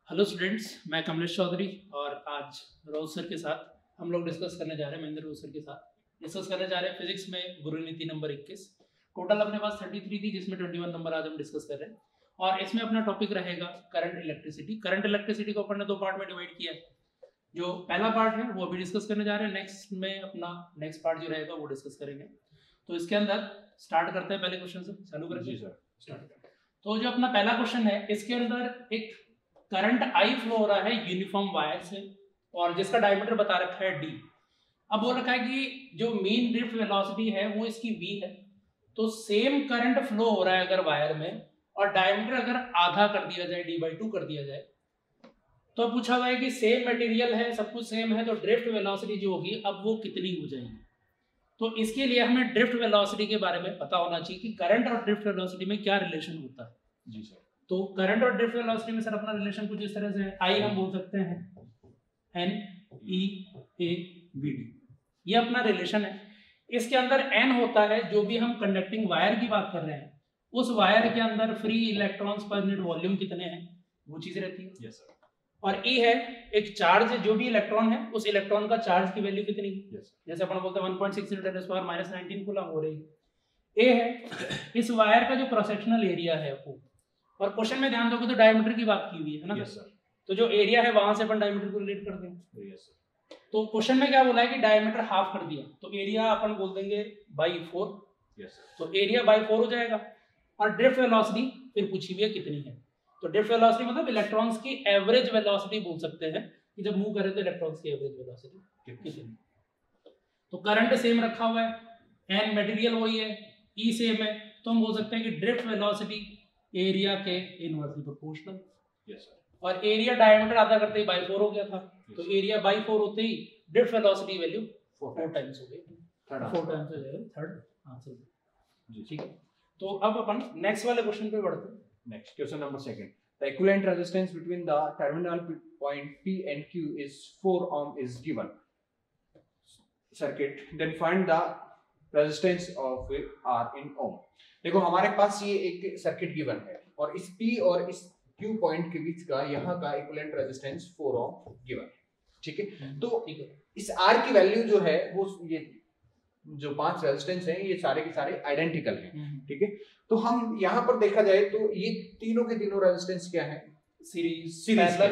Hello students, मैं कमलेश चौधरी और आज रोज सर के साथ हम लोग डिस्कस करने जा रहे हैं, महेंद्र रोज सर के साथ डिस्कस करने जा रहे हैं फिजिक्स में गुरु नीति नंबर 21। टोटल अपने पास 33 थी, जिसमें 21 नंबर आज हम डिस्कस कर रहे हैं। और इसमें अपना टॉपिक रहेगा करंट इलेक्ट्रिसिटी। करंट इलेक्ट्रिसिटी को अपन ने दो पार्ट में डिवाइड किया है। जो पहला पार्ट है वो अभी डिस्कस करने जा रहे हैं, नेक्स्ट में अपना नेक्स्ट पार्ट जो रहेगा वो डिस्कस करेंगे। तो इसके अंदर स्टार्ट करते हैं पहले क्वेश्चन से, चालू करें जी सर, स्टार्ट। तो जो अपना पहला क्वेश्चन है, इसके अंदर एक करंट आई फ्लो हो रहा है यूनिफॉर्म वायर से और जिसका डायमीटर बता रखा है डी। अब बोल रखा है कि जो मीन ड्रिफ्ट वेलोसिटी है वो इसकी वी है। तो सेम करंट फ्लो हो रहा है अगर वायर में और डायमीटर अगर आधा कर दिया जाए, d/2 कर दिया जाए, तो पूछा हुआ है कि सेम मटेरियल है, सब कुछ सेम है, तो ड्रिफ्ट वेलोसिटी जो होगी अब वो कितनी हो जाएगी। तो इसके लिए हमें ड्रिफ्ट वेलोसिटी के बारे में पता होना चाहिए कि करंट और ड्रिफ्ट वेलोसिटी में क्या रिलेशन होता है। जी सर। तो करंट और ड्रिफ्ट वेलोसिटी में सर अपना रिलेशन कुछ इस तरह से है। आई हम बोल सकते हैं NE/A/VD, ये अपना रिलेशन है। इसके अंदर N होता है जो भी हम कंडक्टिंग वायर की बात कर रहे हैं, उस वायर के अंदर फ्री इलेक्ट्रॉन्स पर यूनिट वॉल्यूम कितने हैं वो चीज रहती है। Yes sir. और E है एक चार्ज, जो भी इलेक्ट्रॉन है उस इलेक्ट्रॉन का चार्ज की वैल्यू कितनी है। yes. जैसे अपन बोलते हैं 1.6 × 10⁻⁻19 कूलम हो रही है। A है इस वायर का जो क्रॉस सेक्शनल एरिया है वो, और क्वेश्चन में ध्यान दोगे तो डायमीटर की बात की हुई है ना। yes, sir. तो जो एरिया है वहां से अपन डायमीटर को रिलेट कर देंगे। yes, sir. तो क्वेश्चन में क्या बोला है कि डायमीटर हाफ कर दिया, तो एरिया अपन बोल देंगे /4। yes, तो एरिया /4 हो जाएगा। और ड्रिफ्ट वेलोसिटी फिर पूछी हुई है कितनी है। तो ड्रिफ्ट वेलोसिटी मतलब इलेक्ट्रॉन्स की एवरेज वेलोसिटी बोल सकते हैं कि जब मूव करें तो इलेक्ट्रॉन्स की एवरेज वेलोसिटी कितनी। तो करंट सेम रखा हुआ है, एन मटेरियल वही है, ई सेम है, तो हम बोल सकते हैं कि ड्रिफ्ट वेलोसिटी एरिया के इनवर्सली प्रोपोर्शनल। Yes sir. और एरिया डायमीटर आधा करते ही /4 हो गया था। तो एरिया /4 होते ही ड्रिफ्ट वेलोसिटी वैल्यू 4 टाइम्स हो गई, 4 टाइम्स हो जाएगा, थर्ड आंसर जी। ठीक है, तो अब अपन नेक्स्ट वाले क्वेश्चन पे बढ़ते हैं। Next, question number 2. The equivalent resistance between the terminal point P and Q is 4 ohm is given. Circuit, then find the resistance of R in ohm. देखो हमारे पास ये एक सर्किट गिवन है और इस P और इस Q पॉइंट के बीच का यहाँ का इक्विवेलेंट रेजिस्टेंस 4 ओम गिवन है। ठीक है, तो इस R की वैल्यू जो है वो ये जो 5 रेजिस्टेंस हैं ये सारे के सारे आइडेंटिकल हैं। ठीक है, तो हम यहाँ पर देखा जाए तो ये तीनों के तीनों रेजिस्टेंस क्या है, सीरीज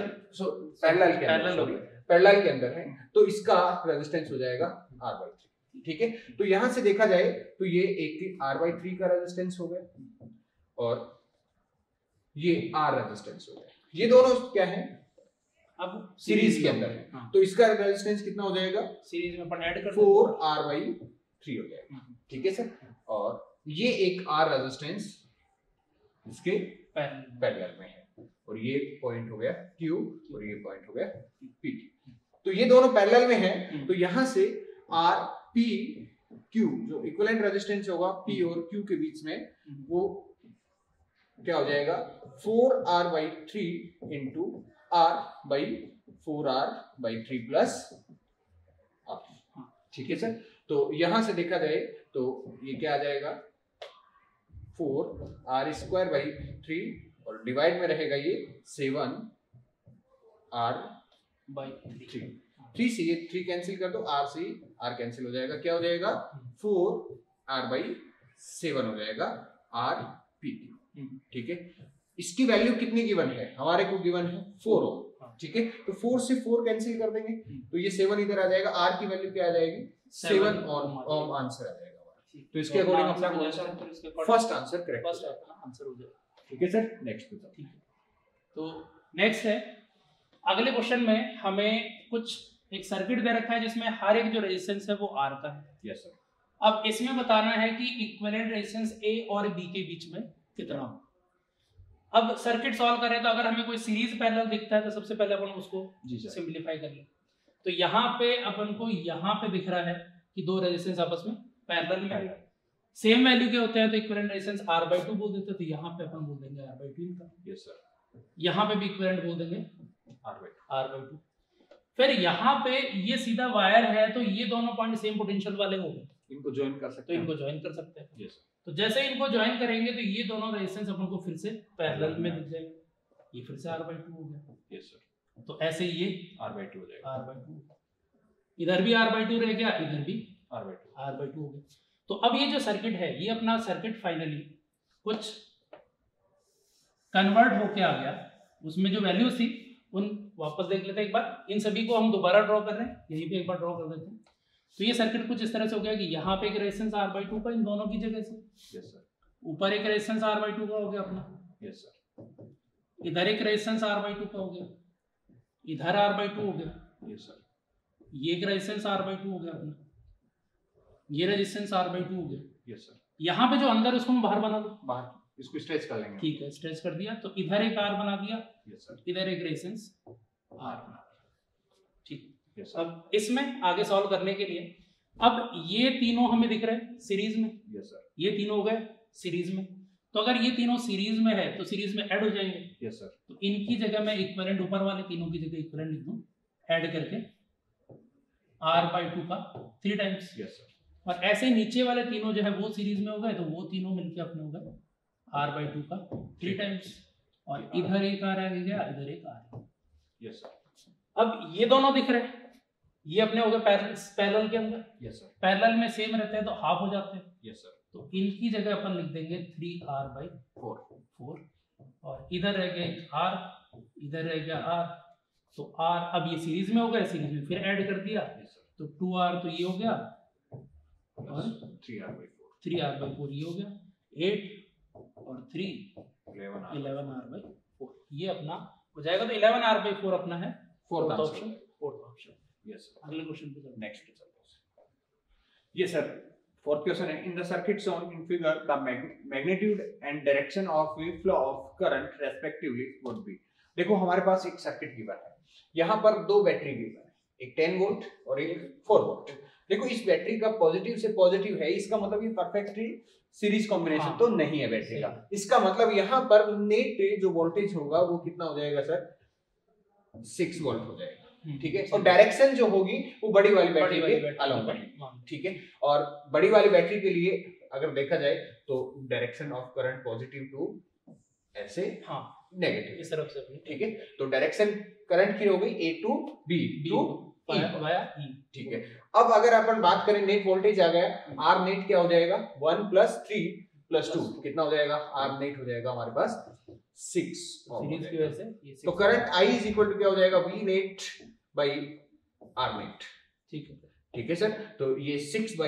पैरेलल के अंदर है, तो इसका रेजिस्टेंस हो जाएगा R/3। ठीक है, तो यहाँ से देखा जाए तो ये एक R/3 का रेजिस्टेंस हो गया और ये R रेजिस्टेंस हो गया। ये दोनों क्या है, अब सीरीज के अंदर है। हाँ। तो इसका रेजिस्टेंस कितना हो जाएगा, सीरीज में अपन ऐड कर 4R/3 हो जाएगा। ठीक है सर, और ये एक R रेजिस्टेंस इसके पैरेलल में है और ये पॉइंट हो गया Q और ये पॉइंट हो गया P। तो ये दोनों पैरेलल में है, तो यहां से RPQ जो इक्विवेलेंट रेजिस्टेंस होगा P और Q के बीच में, वो क्या हो जाएगा 4R/3 into R/4R/3 plus R। ठीक है सर, तो यहां से देखा जाए तो ये क्या आ जाएगा 4R²/3 और डिवाइड में रहेगा ये 7R/3। 3 से ये 3 कैंसिल कर दो, R से R कैंसिल हो जाएगा, क्या हो जाएगा 4R/7 हो जाएगा RPQ। ठीक है, इसकी वैल्यू कितनी गिवन है, हमारे को गिवन है 4 ओम। ठीक है, तो 4 से 4 कैंसिल कर देंगे तो ये 7 इधर आ जाएगा, R की वैल्यू क्या आ जाएगी 7 ओम आंसर आ जाएगा। तो इसके अकॉर्डिंग अपना फर्स्ट आंसर करेक्ट आंसर हो जाएगा। ठीक है सर, नेक्स्ट बताओ। ठीक है, तो नेक्स्ट है अगले क्वेश्चन में हमें कुछ एक सर्किट दे रखा है जिसमें हर एक जो रेजिस्टेंस है वो R का है। Yes sir. अब इसमें बताना है कि इक्विवेलेंट रेजिस्टेंस A और B के बीच में कितना हो। अब सर्किट सॉल्व करें तो अगर हमें कोई सीरीज पैरेलल दिखता है तो सबसे पहले अपन उसको सिंपलीफाई कर लें। तो यहाँ पे अपन को यहाँ पे दिख रहा है कि दो रेजिस्टेंस आपस में पैरेलल में है, सेम वैल्यू के होते हैं, तो इक्विवेलेंट रेजिस्टेंस R/2 बोल देते हैं, तो यहाँ पे अपन बोल देंगे R/2 इनका। Yes sir. यहाँ पे भी इक्विवेलेंट बोल देंगे R/2। फिर यहाँ पे ये सीधा वायर है तो ये दोनों पॉइंट सेम पोटेंशियल वाले हो गए, इनको ज्वाइन कर सकते हैं। तो इनको ज्वाइन कर सकते हैं। यस। तो जैसे इनको ज्वाइन करेंगे तो ये दोनों रेजिस्टेंस अपन को फिर से पैरेलल में दिख जाएंगे, ये फिर से R/2 हो गया। Yes sir. तो ऐसे ये R/2 हो जाएगा, R/2, इधर भी R/2 रह गया, इधर भी R/2 हो गया। तो अब ये जो सर्किट है, ये अपना सर्किट फाइनली कुछ कन्वर्ट होके आ गया, उसमें जो वैल्यूज थी उन वापस देख लेते हैं एक बार। इन सभी को हम दोबारा ड्रॉ कर रहे हैं, यहीं पे एक बार ड्रॉ कर देते हैं। तो ये सर्किट कुछ इस तरह से हो गया कि यहाँ पे एक रेजिस्टेंस R/2 का इन दोनों की जगह से, यस सर, ऊपर एक रेजिस्टेंस R/2 का हो गया अपना, यस सर, इधर एक रेजिस्टेंस R/2 का हो गया, इधर R/2 हो गया, यस सर, ये एक रेजिस्टेंस R/2 हो गया अपना, ये रेजिस्टेंस R/2 हो गया, यस सर। यहाँ पे जो अंदर उसको हम बाहर बना दो, बाहर इसको स्ट्रेच कर लेंगे, ठीक है, स्ट्रेच कर दिया। तो इधर एक R बना दिया, यस सर, इधर एक रेजिस्टेंस R बना, ठीक। यस सर, अब इसमें आगे सॉल्व करने के लिए, अब ये तीनों हमें दिख रहे हैं सीरीज में, यस सर, ये तीनों हो गए सीरीज में। तो अगर ये तीनों सीरीज में है तो सीरीज में ऐड हो जाएंगे, यस सर। तो इनकी जगह मैं इक्विवेलेंट, ऊपर वाले तीनों की जगह इक्विवेलेंट लिख दूं, ऐड करके R/2 का 3 टाइम्स, यस सर। और ऐसे नीचे वाले तीनों जो है वो सीरीज में हो गए, तो वो तीनों मिलके अपने हो गए R/2 का 3 टाइम्स, और इधर एक R आ गया, इधर एक R। Yes sir. अब ये दोनों दिख रहे हैं, ये अपने हो गए पैरेलल के अंदर, यस सर, पैरेलल में सेम रहते हैं तो हाफ हो जाते हैं, यस सर। तो इनकी जगह अपन लिख देंगे 3R/4, और इधर रह गया R, इधर रह गया R, तो R अब ये सीरीज में हो गया, सीरीज में फिर ऐड कर दिया, तो 2R तो ये हो गया, और 3R/4 ये हो गया, 8 और 3 11R/4, ये अपना हो जाएगा। तो 11R/4 अपना है फोर्थ ऑप्शन। Yes sir. अगले क्वेश्चन पे चलते हैं। Next yes sir, fourth question है, in the circuit shown in figure the magnitude and direction of wave flow of current respectively would be। देखो हमारे पास एक सर्किट गिवन है, यहाँ पर दो बैटरी गिवन है, एक 10 वोल्ट और एक 4 वोल्ट। देखो इस बैटरी का पॉजिटिव से पॉजिटिव है, इसका मतलब ये परफेक्टली सीरीज कॉम्बिनेशन तो नहीं है बैटरी का। इसका मतलब यहाँ पर नेट जो वोल्टेज होगा वो कितना हो जाएगा सर, 6 वोल्ट हो जाएगा, ठीक है। और डायरेक्शन जो होगी वो बड़ी वाली बैटरी के अलोंग बढ़ेगी, ठीक है। और बड़ी वाली बैटरी के लिए अगर देखा जाए तो direction of current positive to ऐसे नेगेटिव इस तरफ से, ठीक है। तो डायरेक्शन करंट की हो गई A to B to via E, ठीक है। अब अगर अपन बात करें नेट वोल्टेज आ गया, R नेट क्या हो जाएगा 1 + 3 + 2 कितना हो जाएगा, R नेट हो जाएगा हमारे पास 6 सीरीज की वजह से। तो करंट I = क्या हो जाएगा V net by R net, ठीक है, ठीक है सर। तो ये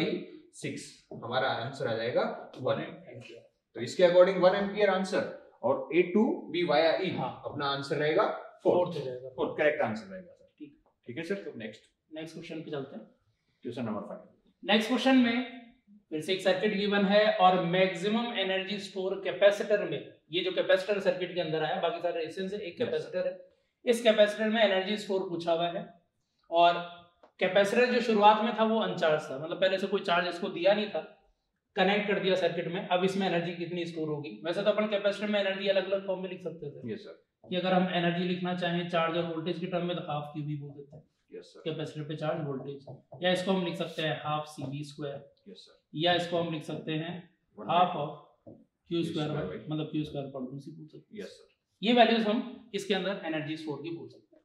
6/6 हमारा आंसर आ जाएगा 1 एम्पियर। तो इसके अकॉर्डिंग 1 एम्पियर आंसर, और A to B via E अपना आंसर रहेगा 4th करेक्ट आंसर रहेगा सर, ठीक है सर। तो नेक्स्ट क्वेश्चन पे चलते हैं, क्वेश्चन नंबर 5। नेक्स्ट क्वेश्चन में फिर से एक सर्किट गिवन है, और मैक्सिमम एनर्जी स्टोर कैपेसिटर में, ये जो कैपेसिटर सर्किट के अंदर आया, बाकी सारे रेजिस्टेंस है, एक कैपेसिटर है, इस कैपेसिटर में एनर्जी स्टोर पूछा हुआ है। और कैपेसिटर जो शुरुआत में था वो अनचार्ज था, मतलब पहले से कोई चार्ज इसको दिया नहीं था, कनेक्ट कर दिया सर्किट में। अब इसमें एनर्जी कितनी स्टोर होगी, वैसे तो अपन कैपेसिटर में एनर्जी अलग अलग फॉर्म में लिख सकते थे, यस सर। कि अगर हम एनर्जी लिखना चाहें चार्ज और वोल्टेज के टर्म में तो हाफ क्यू भी बोल सकते हैं, यस सर। कैपेसिटर पे चार्ज वोल्टेज, या इसको हम लिख सकते हैं हाफ CV², यस सर। या इसको हम लिख सकते हैं हाफ ऑफ Q², मतलब Q² पर पूछ सकते हैं, यस सर। ये वैल्यूज हम इसके अंदर एनर्जी स्टोर की पूछ सकते हैं।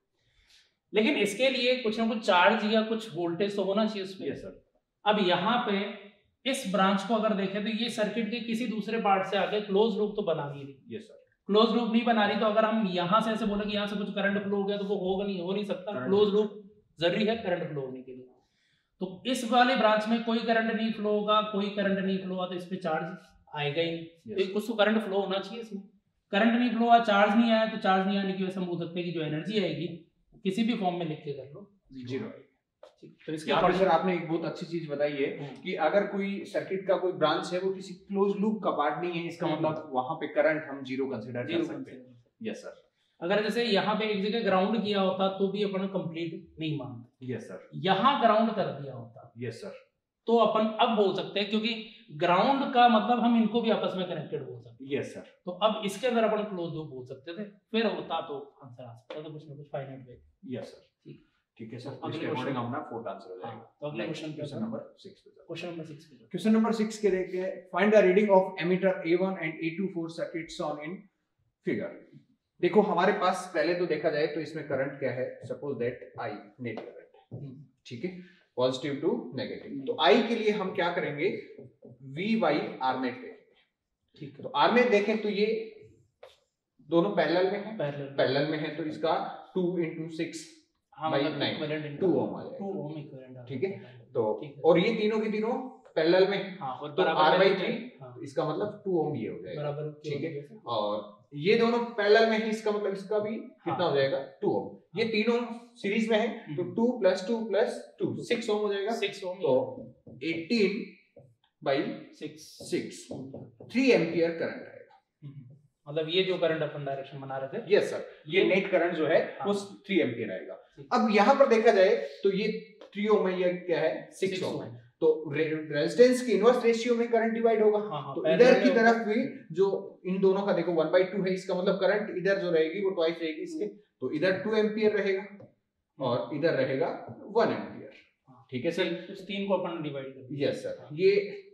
लेकिन इसके लिए कुछ ना कुछ चार्ज या कुछ वोल्टेज तो होना चाहिए उसमें। Yes sir. अब यहाँ पे इस ब्रांच को अगर देखें तो ये सर्किट के किसी दूसरे पार्ट से आके क्लोज लूप तो बना नहीं रही, यस सर। क्लोज लूप नहीं बना रही, तो अगर हम यहाँ से ऐसे बोले कि यहाँ से कुछ करंट फ्लो हो गया तो वो होगा नहीं, हो नहीं सकता, क्लोज लूप जरूरी है करंट फ्लो होने के लिए। तो इस वाले ब्रांच में कोई करंट नहीं फ्लो होगा, कोई करंट नहीं फ्लो होगा, तो इस पे चार्ज आएगा ही नहीं। तो कुछ तो करंट फ्लो होना चाहिए इसमें, करंट नहीं फ्लो हुआ, चार्ज नहीं आया, तो चार्ज नहीं आने की वजह से हम बोल सकते हैं कि जो एनर्जी आएगी किसी भी फॉर्म में लिख के कर लो, जीरो। तो इसके यहाँ पे सर आपने एक बहुत अच्छी चीज बताई है कि अगर कोई सर्किट का कोई ब्रांच है वो किसी क्लोज लूप का पार्ट नहीं है, इसका मतलब वहां पे करंट हम जीरो कंसीडर कर सकते हैं। Yes sir. अगर जैसे यहाँ पे एक जगह ग्राउंड किया होता तो भी अपन कंप्लीट नहीं मानते, यस सर। यहाँ ग्राउंड कर दिया होता, यस सर, तो अपन अब बोल सकते हैं, क्योंकि ग्राउंड का मतलब हम इनको भी आपस में कनेक्टेड बोल सकते हैं। Yes sir. तो अब इसके अंदर अपन क्लोज लूप बोल सकते थे, फिर होता तो आंसर आ सकता था कुछ ना कुछ फाइनाइट वे। Yes sir. ठीक है सर। अगले इसके अकॉर्डिंग अपना फोर्थ आंसर हो जाएगा। तो अगले क्वेश्चन नंबर 6 पे जाओ। क्वेश्चन नंबर 6 के लिए find the reading of ammeter A1 and A2 for circuits shown in figure। देखो हमारे पास पहले तो देखा जाए तो इसमें करंट क्या है, suppose that I net current, ठीक है, पॉजिटिव टू नेगेटिव। तो आई के लिए हम क्या करेंगे, वी बाई आर नेट देखेंगे, ठीक है। तो आर नेट देखें तो ये दोनों पैरेलल में है, पैरेलल में है तो इसका 2 into 6 बाई 9 2 ओम आ जाएगा, ठीक है। तो और ये तीनों के तीनों पैरेलल में, तो आर बाई 3 इसका मतलब 2 ओम ये हो जाएगा, ठीक है। और ये दोनों पैरेलल में है, इसका मतलब इसका भी कितना हो जाएगा 2 ओम। ये तीनों सीरीज में है तो 2 + 2 + 2 6 ओम हो जाएगा, 6 ओम। तो 18 बाई 6 3 एम्पियर करंट आएगा। मतलब ये जो करंट अपन डायरेक्शन बना रहे थे, यस सर, ये नेट करंट जो है वो 3 एम्पियर आएगा। अब यहाँ पर देखा जाए तो ये 3 ओम है, ये क्या है 6 ओम है, तो रेजिस्टेंस की इनवर्स रेशियो में करंट डिवाइड होगा। तो इधर की तरफ भी जो इन दोनों का देखो 1/2 है, इसका मतलब करंट इधर जो रहेगी वो ट्वाइस रहेगी इसके, तो इधर 2 एम्पियर रहेगा और इधर रहेगा 1 एम्पियर, ठीक है सर। इस तीन को अपन डिवाइड कर, यस सर, ये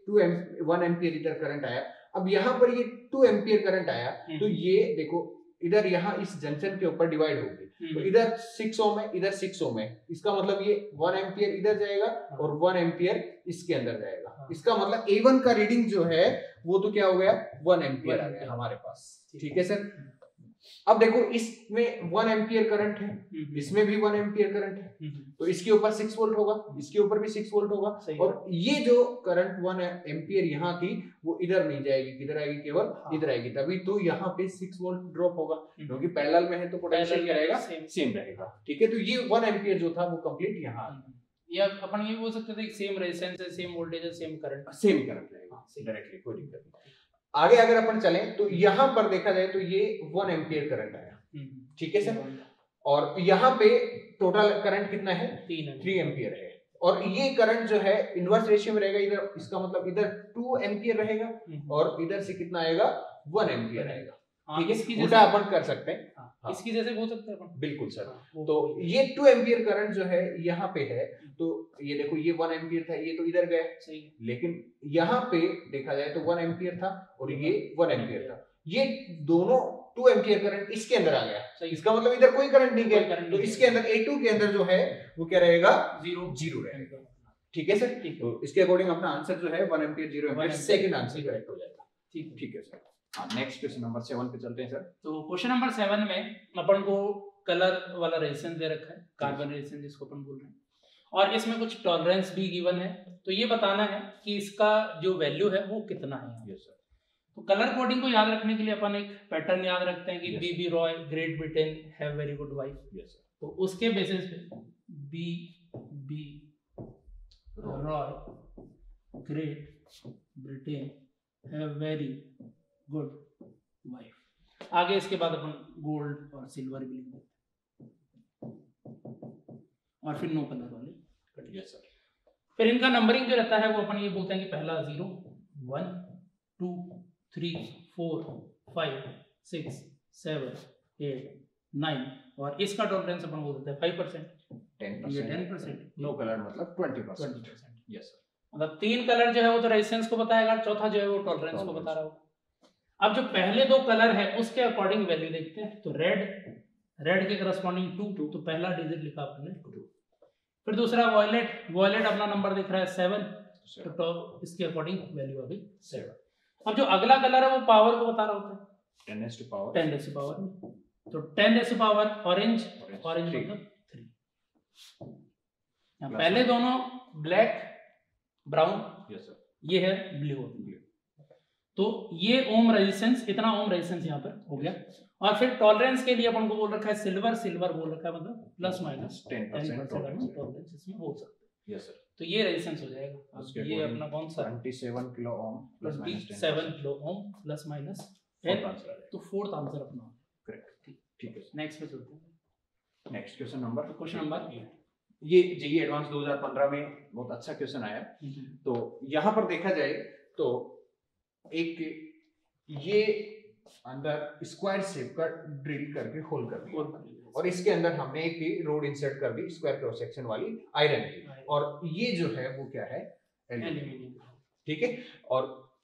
1 एम्पियर इधर करंट आया। अब यहाँ पर ये 2 एम्पियर करंट आया तो ये देखो इधर यहाँ इस जंक्शन के ऊपर डिवाइड होगी, तो इधर 6 ओम है, इधर 6 ओम है, इसका मतलब ये 1 एम्पियर इधर जाएगा और 1 एम्पियर इसके अंदर जाएगा। इसका मतलब A1 का रीडिंग जो है वो तो क्या हो गया 1 एम्पियर आ गया हमारे पास, ठीक है सर। अब देखो इसमें 1 एम्पियर करंट है, इसमें भी 1 एम्पियर करंट है, तो इसके ऊपर 6 वोल्ट होगा, इसके ऊपर भी 6 वोल्ट होगा, और ये जो करंट 1 एम्पियर यहाँ थी वो इधर नहीं जाएगी, किधर आएगी, केवल इधर आएगी, तभी तो यहाँ पे 6 वोल्ट ड्रॉप होगा, क्योंकि पैरेलल में है तो पोटेंशियल क्या रहेगा, सेम रहेगा, ठीक है। तो ये 1 एम्पियर जो था वो कंप्लीट यहाँ, या अपन ये बोल सकते थे कि सेम रेजिस्टेंस है, सेम वोल्टेज है, सेम करंट रहेगा डायरेक्टली, कोई दिक्कत नहीं। आगे अगर अपन चलें तो यहाँ पर देखा जाए तो ये 1 एम्पियर करंट आया, ठीक है सर, और यहाँ पे टोटल करंट कितना है 3 एम्पियर है, और ये करंट जो है इनवर्स रेशियो में रहेगा, इधर इसका मतलब इधर 2 एम्पियर रहेगा और इधर से कितना आएगा 1 एम्पियर आएगा, ठीक है। उल्टा अपन कर सकते हैं, इसकी जैसे बोल सकते हैं अपन, बिल्कुल सर। तो ये 2 एम्पियर करंट जो है यहाँ पे है, तो ये देखो ये 1 एम्पियर था, ये तो इधर गया, लेकिन यहाँ पे देखा जाए तो 1 एम्पियर था और ये 1 एम्पियर था, ये दोनों 2 एम्पियर करंट इसके अंदर आ गया, इसका मतलब इधर कोई करंट नहीं गया, तो इसके अंदर A2 के अंदर जो है वो क्या रहेगा 0 रहेगा, ठीक है सर। तो इसके अकॉर्डिंग अपना आंसर जो है 1 ampere 0 ampere, second answer correct हो जाएगा, ठीक है सर। हाँ, नेक्स्ट क्वेश्चन नंबर 7 पे चलते हैं सर। तो क्वेश्चन नंबर 7 में अपन को कलर वाला रेजिस्टेंस दे रखा है, कार्बन रेजिस्टेंस जिसको अपन बोल रहे हैं, और इसमें कुछ टॉलरेंस भी गिवन है, तो ये बताना है कि इसका जो वैल्यू है वो कितना है। Yes sir. तो कलर कोडिंग को याद रखने के लिए अपन एक पैटर्न याद रखते हैं कि BB Roy Great Britain have very good wife, yes sir. तो उसके बेसिस पे BB Roy Great Britain have very good wife. आगे इसके बाद अपन गोल्ड और सिल्वर भी लिख देते और फिर नो कलर वाले कट। Yes sir. फिर इनका नंबरिंग जो रहता है वो अपन ये बोलते हैं कि पहला 0 1 2 3 4 5 6 7 8 9 और इसका टॉलरेंस अपन बोल देते हैं 5%, 10%, नो कलर मतलब 20%। Yes sir. मतलब 3 कलर जो है वो तो रेजिस्टेंस को बताएगा, चौथा जो है वो टॉलरेंस को बता रहा होगा। अब जो पहले 2 कलर है उसके अकॉर्डिंग वैल्यू देखते हैं, तो रेड के करस्पॉन्डिंग 2, तो पहला डिजिट लिखा आपने 2। फिर दूसरा वॉयलेट अपना नंबर दिख रहा है 7, तो इसके अकॉर्डिंग वैल्यू आ गई 7। अब जो अगला कलर है वो पावर को बता रहा होता है 10 to power, 10 to power, तो 10 to power ऑरेंज मतलब 3। पहले दोनों ब्लैक ब्राउन, यस सर, ये है ब्लू। तो ये ओम रेजिस्टेंस, इतना ओम रेजिस्टेंस यहाँ पर हो गया। और फिर टॉलरेंस के लिए अपन को बोल रखा है सिल्वर बोल रखा है, मतलब प्लस माइनस 10% टॉलरेंस इसमें बोल सकते हैं। Yes sir. तो ये रेजिस्टेंस हो जाएगा, ये अपना कौन सा 27 kilo ohm plus minus 7 kilo ohm plus minus 10, तो फोर्थ आंसर अपना करेक्ट। ठीक है, नेक्स्ट पे चलते हैं। Next question number, question number ये जेईई एडवांस 2015 में बहुत अच्छा क्वेश्चन आया। तो यहाँ पर देखा जाए तो एक ये अंदर स्क्वायर शेप का ड्रिल करके होल कर दिया और इसके अंदर हमने एक रोड इंसर्ट कर दी स्क्वायर क्रॉस सेक्शन वाली आयरन की, और ये जो है वो क्या है एल्यूमिनियम, ठीक है। और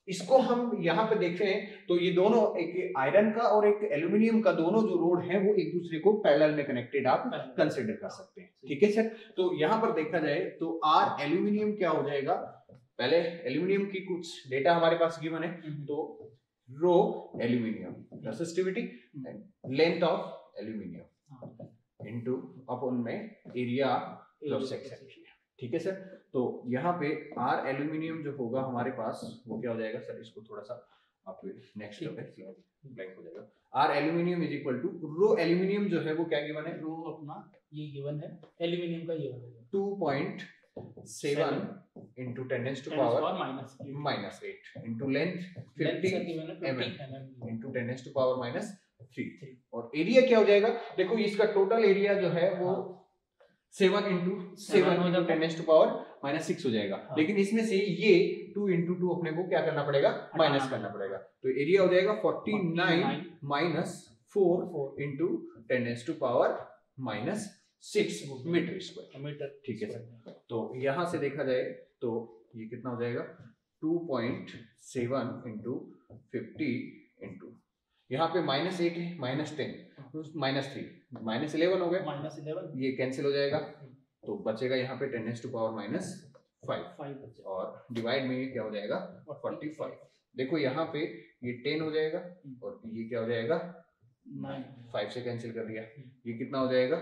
इसको हम यहाँ पे देखते हैं तो ये दोनों, एक आयरन का और एक एल्यूमिनियम का, दोनों जो रोड है वो एक दूसरे को पैरेलल में कनेक्टेड आप कंसिडर कर सकते हैं। ठीक है सर, तो यहाँ पर देखा जाए तो आर एल्यूमिनियम क्या हो जाएगा, पहले एल्यूमिनियम की कुछ डेटा हमारे पास गिवन है, तो rho aluminium resistivity length of aluminium into upon में एरिया क्रॉस सेक्शन। ठीक है सर, तो यहाँ पे आर एल्यूमिनियम जो होगा हमारे पास वो क्या हो जाएगा सर, इसको थोड़ा सा आप नेक्स्ट ब्लैंक हो जाएगा। R aluminium is equal to rho aluminium जो है वो क्या गिवन है, रो अपना ये गिवन है, एल्यूमिनियम का ये है 2.7 into 10 to power -8 into length 50 mm into 10 to power -3 और एरिया क्या हो जाएगा, देखो इसका टोटल एरिया जो है वो 7 into 7 into 10 to power -6 हो जाएगा, लेकिन इसमें से ये 2 into 2 अपने को क्या करना पड़ेगा, माइनस करना पड़ेगा, तो एरिया हो जाएगा 49 minus 4 into 10 to power -6 metre square. ठीक है सर, तो यहाँ से देखा जाए तो ये कितना हो जाएगा 2.7 into 50 into यहाँ पे -8 है, -10 -3 -11 हो गया, -11 ये कैंसिल हो जाएगा, तो बचेगा यहाँ पे 10 to power -5 और डिवाइड में ये क्या हो जाएगा 45। देखो यहाँ पे ये 10 हो जाएगा और ये क्या हो जाएगा 5 से कैंसिल कर दिया, ये कितना हो जाएगा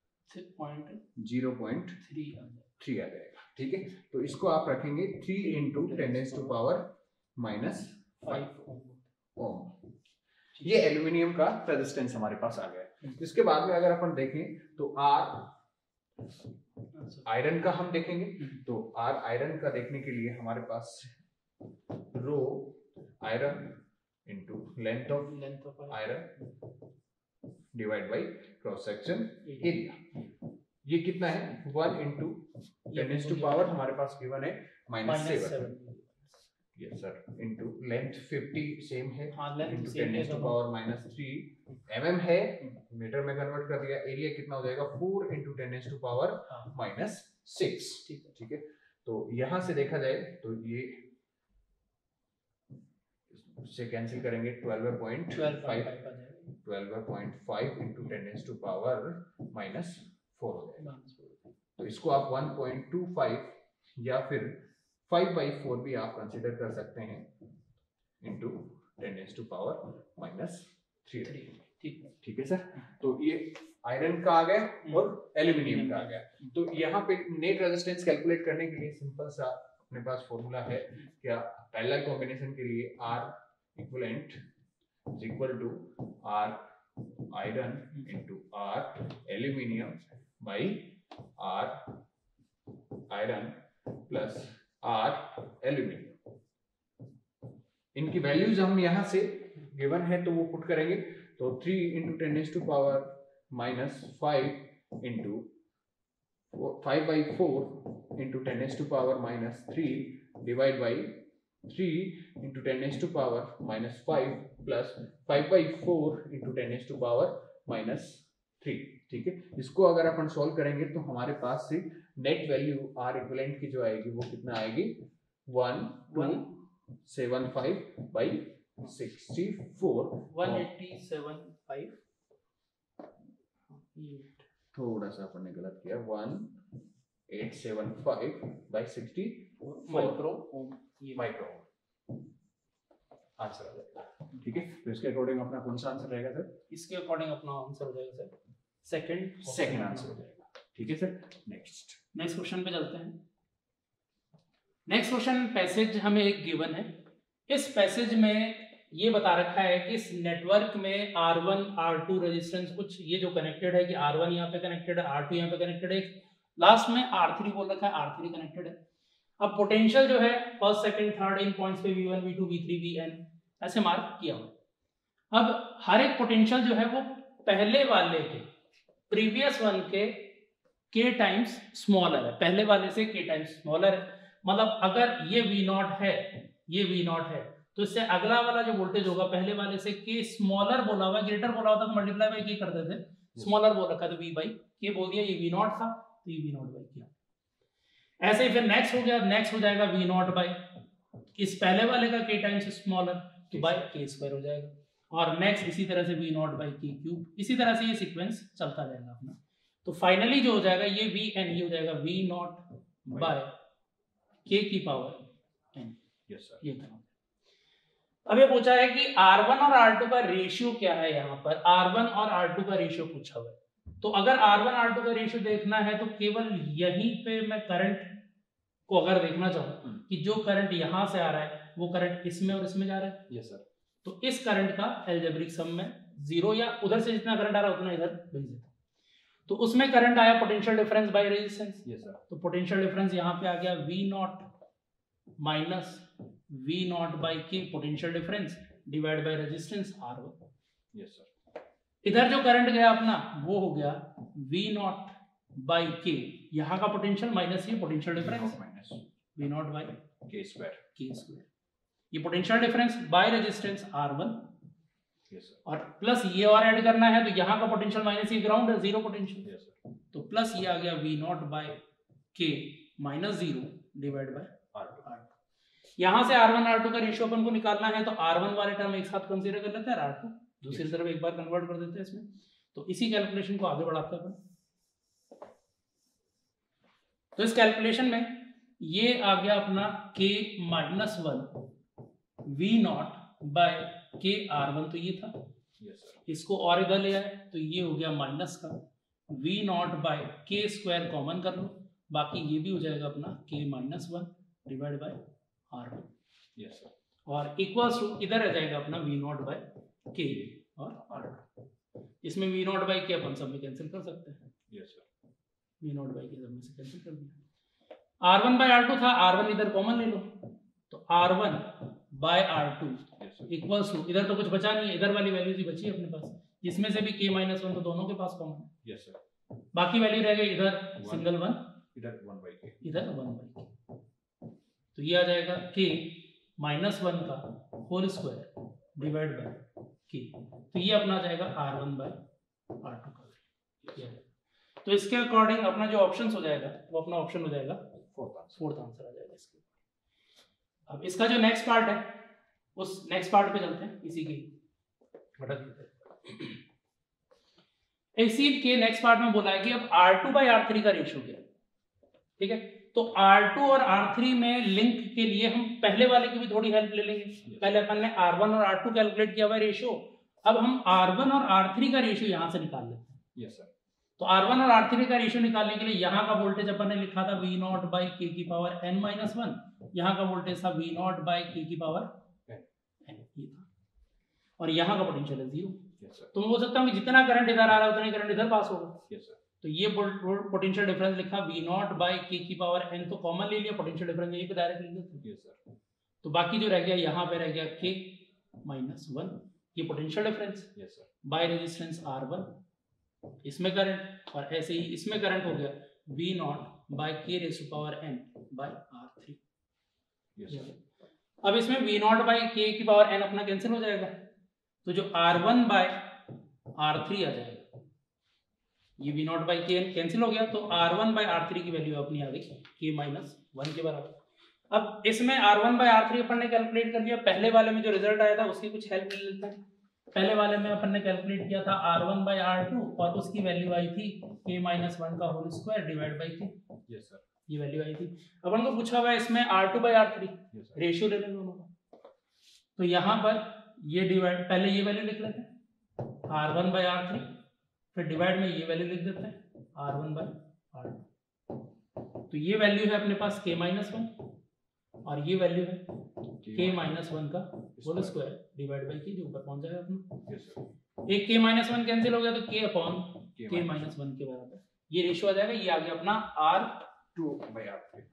0.3 आ जाएगा। ठीक है, तो इसको आप रखेंगे 3 into 10 to power -5 ओम। ये एल्यूमिनियम का रेजिस्टेंस हमारे पास आ गया। इसके बाद में अगर अपन देखें तो आर आयरन का हम देखेंगे, तो आर आयरन का देखने के लिए हमारे पास rho iron into length of iron divide by cross section area, ये कितना है 1 into 10 to power हमारे पास गिवन है -7 yes sir, into length 50 same है, इनटू 10 to power -3 mm है, मीटर में कन्वर्ट कर दिया, एरिया कितना हो जाएगा 4 into 10 to power -6। ठीक है, तो यहाँ से देखा जाए तो ये से कैंसिल करेंगे 12.5 into 10 to power -4 हो जाएगा, तो इसको आप 1.25 या फिर 5/4 भी आप कंसीडर कर सकते हैं इंटू 10 to power -3। ठीक है सर, तो ये आयरन का आ गया और एल्यूमिनियम का आ गया। तो यहाँ पे नेट रेजिस्टेंस कैलकुलेट करने के लिए सिंपल सा अपने पास फॉर्मूला है, क्या पैरेलल कॉम्बिनेशन के लिए R equivalent is equal to R iron into R aluminium by R iron plus R aluminium. इनकी वैल्यूज हम यहाँ से गिवन है तो वो पुट करेंगे, तो 3 into 10 to power -5 into 5/4 into 10 to power -3 divide by 3 into 10 to power -5 plus 5/4 into 10 to power -3। ठीक है, इसको अगर अपन सॉल्व करेंगे तो हमारे पास से नेट वैल्यू R इक्विवेलेंट की जो आएगी वो कितना आएगी 1275/64 187.5 थोड़ा सा अपन ने गलत किया 1875/64 माइक्रो आंसर आ जाएगा। ठीक है, तो इसके अकॉर्डिंग अपना कौन सा आंसर रहेगा सर, इसके अकॉर्डिंग अपना आंसर हो जाएगा सर सेकंड आंसर हो जाएगा। ठीक है सर, नेक्स्ट क्वेश्चन पे चलते हैं। नेक्स्ट क्वेश्चन पैसेज हमें एक गिवन है, इस पैसेज में ये बता रखा है कि इस नेटवर्क में R1 R2 रेजिस्टेंस कुछ ये जो कनेक्टेड है कि R1 यहाँ पे कनेक्टेड है, R2 यहाँ पे कनेक्टेड है, लास्ट में R3 बोल रखा है, R3 कनेक्टेड है। अब पोटेंशियल जो है फर्स्ट सेकंड थर्ड इन पॉइंट्स पे V1 V2 V3 Vn ऐसे मार्क किया हुआ। अब हर एक पोटेंशियल जो है वो पहले वाले के प्रीवियस वन के टाइम्स स्मॉलर है, पहले वाले से k टाइम्स स्मॉलर है। मतलब अगर ये V0 है, ये V0 है, तो इससे अगला वाला जो वोल्टेज होगा पहले वाले से k स्मॉलर बोला हुआ, ग्रेटर बोला होता तो मल्टीप्लाई बाय k कर देते, स्मॉलर बोल रखा तो V बाई k बोल दिया, ये V0 था तो ये V0 बाई k। ऐसे ही फिर नेक्स्ट हो गया, नेक्स्ट हो जाएगा V0 बाई इस पहले वाले का k टाइम्स स्मॉलर तो बाय k स्क्वायर हो जाएगा, और नेक्स्ट इसी तरह से v not by k cube, इसी तरह से ये सीक्वेंस चलता जाएगा अपना। तो फाइनली जो हो जाएगा ये vn, ये हो जाएगा v नॉट बाय k की पावर n। Yes sir. ये था। अब ये पूछा है कि R1 और R2 का रेशियो क्या है, यहाँ पर R1 और R2 का रेशियो पूछा हुआ है। तो अगर R1 R2 का रेशियो देखना है तो केवल यहीं पे मैं करंट को अगर देखना चाहूँ कि जो करंट यहाँ से आ रहा है वो करंट इसमें और इसमें जा रहा है। Yes sir. तो इस करंट का एल्जेब्रिक सम में 0 या उधर से जितना करंट आ रहा है उतना इधर भेज देता हूं। तो उसमें करंट आया potential difference by resistance. Yes sir. तो पोटेंशियल डिफरेंस यहाँ पे आ गया v not minus v not by k, potential difference divide by resistance R1। Yes sir. इधर जो करंट गया अपना वो हो गया v नॉट बाई k, यहाँ का पोटेंशियल माइनस ये potential difference minus v not by k square, ये potential difference by resistance R1। Yes sir. और प्लस ये और ऐड करना है तो यहाँ का पोटेंशियल माइनस ये ग्राउंड है, जीरो पोटेंशियल। Yes sir. तो प्लस ये आ गया v not by k minus 0 divide by R2। यहाँ से R1 R2 का रेशियो अपन को निकालना है तो R1 वाले टर्म एक साथ कंसीडर कर लेते हैं, R2 दूसरी तरफ एक बार कन्वर्ट कर देते हैं इसमें। तो इसी कैलकुलेशन को आगे बढ़ाते हैं अपन। तो इस कैलकुलेशन में ये आ गया अपना k minus 1 v not by k R1, तो ये था। Yes sir. इसको और इधर ले आए तो ये हो गया माइनस का v not by k square common कर लो, बाकी ये भी हो जाएगा अपना k minus 1 divide by R1। Yes sir. और इक्वल्स टू इधर आ जाएगा अपना v नॉट बाय k और R2। इसमें v नॉट बाय k अपन सब में कैंसिल कर सकते हैं। Yes sir. v not by k सब में से कैंसिल कर दिया। R1 बाय R2 था, R1 इधर कॉमन ले लो तो R1 bye R2 equals to, इधर तो कुछ बचा नहीं है, इधर वाली वैल्यूज ही बची है अपने पास, जिसमें से भी k माइनस 1 तो दोनों के पास कॉमन है। Yes sir. बाकी वैल्यू रह गई इधर सिंगल 1, इधर 1 बाय k, इधर 1 बाय k। तो ये आ जाएगा k माइनस 1 का whole square divide by k, तो ये अपना आ जाएगा R1 बाय R2 का। तो इसके अकॉर्डिंग अपना जो ऑप्शन हो जाएगा वो अपना ऑप्शन हो जाएगा फोर्थ आंसर आ जाएगा इसके। अब इसका जो नेक्स्ट पार्ट है उस नेक्स्ट पार्ट पे चलते हैं, इसी की घटक देते हैं। इसी के नेक्स्ट पार्ट में बोला है कि अब R2 बाय R3 का रेशियो क्या है, ठीक है। तो R2 और R3 में लिंक के लिए हम पहले वाले की भी थोड़ी हेल्प ले लेंगे। पहले अपन ने R1 और R2 कैलकुलेट किया हुआ रेशियो, अब हम R1 और R3 का रेशियो यहां से निकाल लेते हैं। Yes sir. तो R1 और R3 का रेशियो निकालने के लिए यहाँ का वोल्टेज अपन ने लिखा था v नॉट बाई k की पावर n माइनस 1, यहाँ का वोल्टेज था v नॉट बाई k की पावर n, ये था। और यहाँ का पोटेंशियल है 0। तो मैं बोल सकता हूँ कि जितना करंट इधर आ रहा है उतना ही करंट इधर पास होगा। Yes sir. तो ये पोटेंशियल डिफरेंस लिखा v नॉट बाई k की पावर n, तो कॉमन ले लिया, पोटेंशियल डिफरेंस यही पे डायरेक्ट लिख देते। Yes sir. तो बाकी जो रह गया यहाँ पे रह गया k माइनस 1, ये potential difference yes sir by resistance R1, इसमें करंट, और ऐसे ही इसमें करंट हो गया v not by k raise to power n by R3। Yes sir. अब इसमें v नॉट बाय k की पावर n अपना कैंसिल हो जाएगा, तो जो R1 बाय R3 आ जाएगा, ये v not by k cancel हो गया, तो R1 बाय R3 की वैल्यू अपनी आ गई k माइनस 1 के बराबर। अब इसमें R1 बाय R3 अपन ने कैलकुलेट कर लिया, पहले वाले में जो रिजल्ट आया था उसकी कुछ हेल्प ले लेते हैं। पहले वाले में अपन ने कैलकुलेट किया था R1 बाय R2 और उसकी वैल्यू आई थी k माइनस 1 का whole square divide by k। Yes sir. ये वैल्यू आई थी। अपन को पूछा हुआ है इसमें R2 बाय R3 रेशियो ले लेंगे दोनों का। तो यहाँ पर ये डिवाइड, पहले ये वैल्यू लिख लेते हैं R1 बाय R3, फिर डिवाइड में ये वैल्यू लिख देते हैं R1 बाय R2। तो ये वैल्यू है अपने पास k माइनस 1 और ये वैल्यू है k माइनस 1 का whole square divide by k, जो ऊपर पहुंच जाएगा अपना। Yes sir. एक k माइनस 1 कैंसिल हो गया तो k अपॉन k माइनस 1 के बराबर ये रेशियो आ जाएगा। ये आ गया अपना R2 by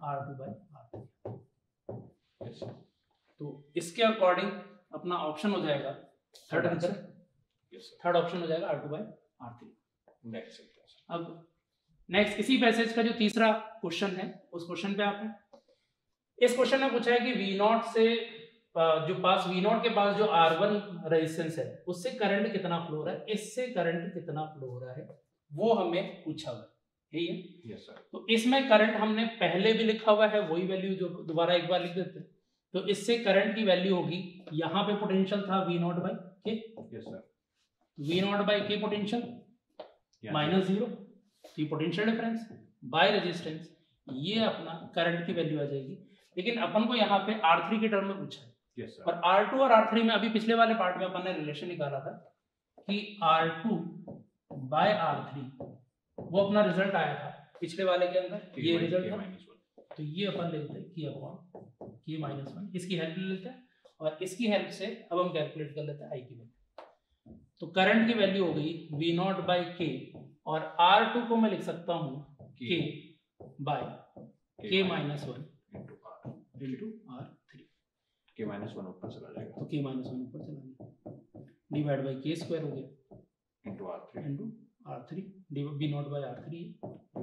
R3। Yes sir. तो इसके अकॉर्डिंग अपना ऑप्शन हो जाएगा third answer. Yes sir. Third option हो जाएगा R2 बाय R3। नेक्स्ट। अब नेक्स्ट इसी पैसेज का जो तीसरा क्वेश्चन है उस क्वेश्चन पे आते हैं। इस क्वेश्चन में पूछा है कि V0 से जो पास V0 के पास जो R1 रेजिस्टेंस है उससे करंट कितना फ्लो हो रहा है, इससे करंट कितना फ्लो हो रहा है, वो हमें पूछा हुआ है। यही है। Yes sir. तो इसमें करंट हमने पहले भी लिखा हुआ है, वही वैल्यू जो दोबारा एक बार लिख देते हैं। तो इससे करंट की वैल्यू होगी, यहाँ पे पोटेंशियल था V not by k, yes sir, V not by k potential -0, ये पोटेंशियल डिफरेंस बाय रेजिस्टेंस, ये अपना करंट की वैल्यू आ जाएगी। लेकिन अपन को यहाँ पे R3 के टर्म में पूछा है, यस सर, और R2 और R3 में अभी पिछले वाले पार्ट में अपन ने रिलेशन निकाला था कि R2 बाय R3, वो अपना रिजल्ट आया था पिछले वाले के अंदर, ये रिजल्ट था। तो ये अपन लेते हैं कि अपॉन k -1, इसकी हेल्प ले लेते हैं, और इसकी हेल्प से अब हम कैलकुलेट कर लेते हैं I की वैल्यू। तो करंट की वैल्यू हो गई V नॉट बाई के, और R2 को मैं लिख सकता हूँ k by k -1 into R3, k -1 ऊपर चला जाएगा, तो k -1 ऊपर चला गया, डिवाइड बाई k स्क्वायर हो गया into R3 V not by R3।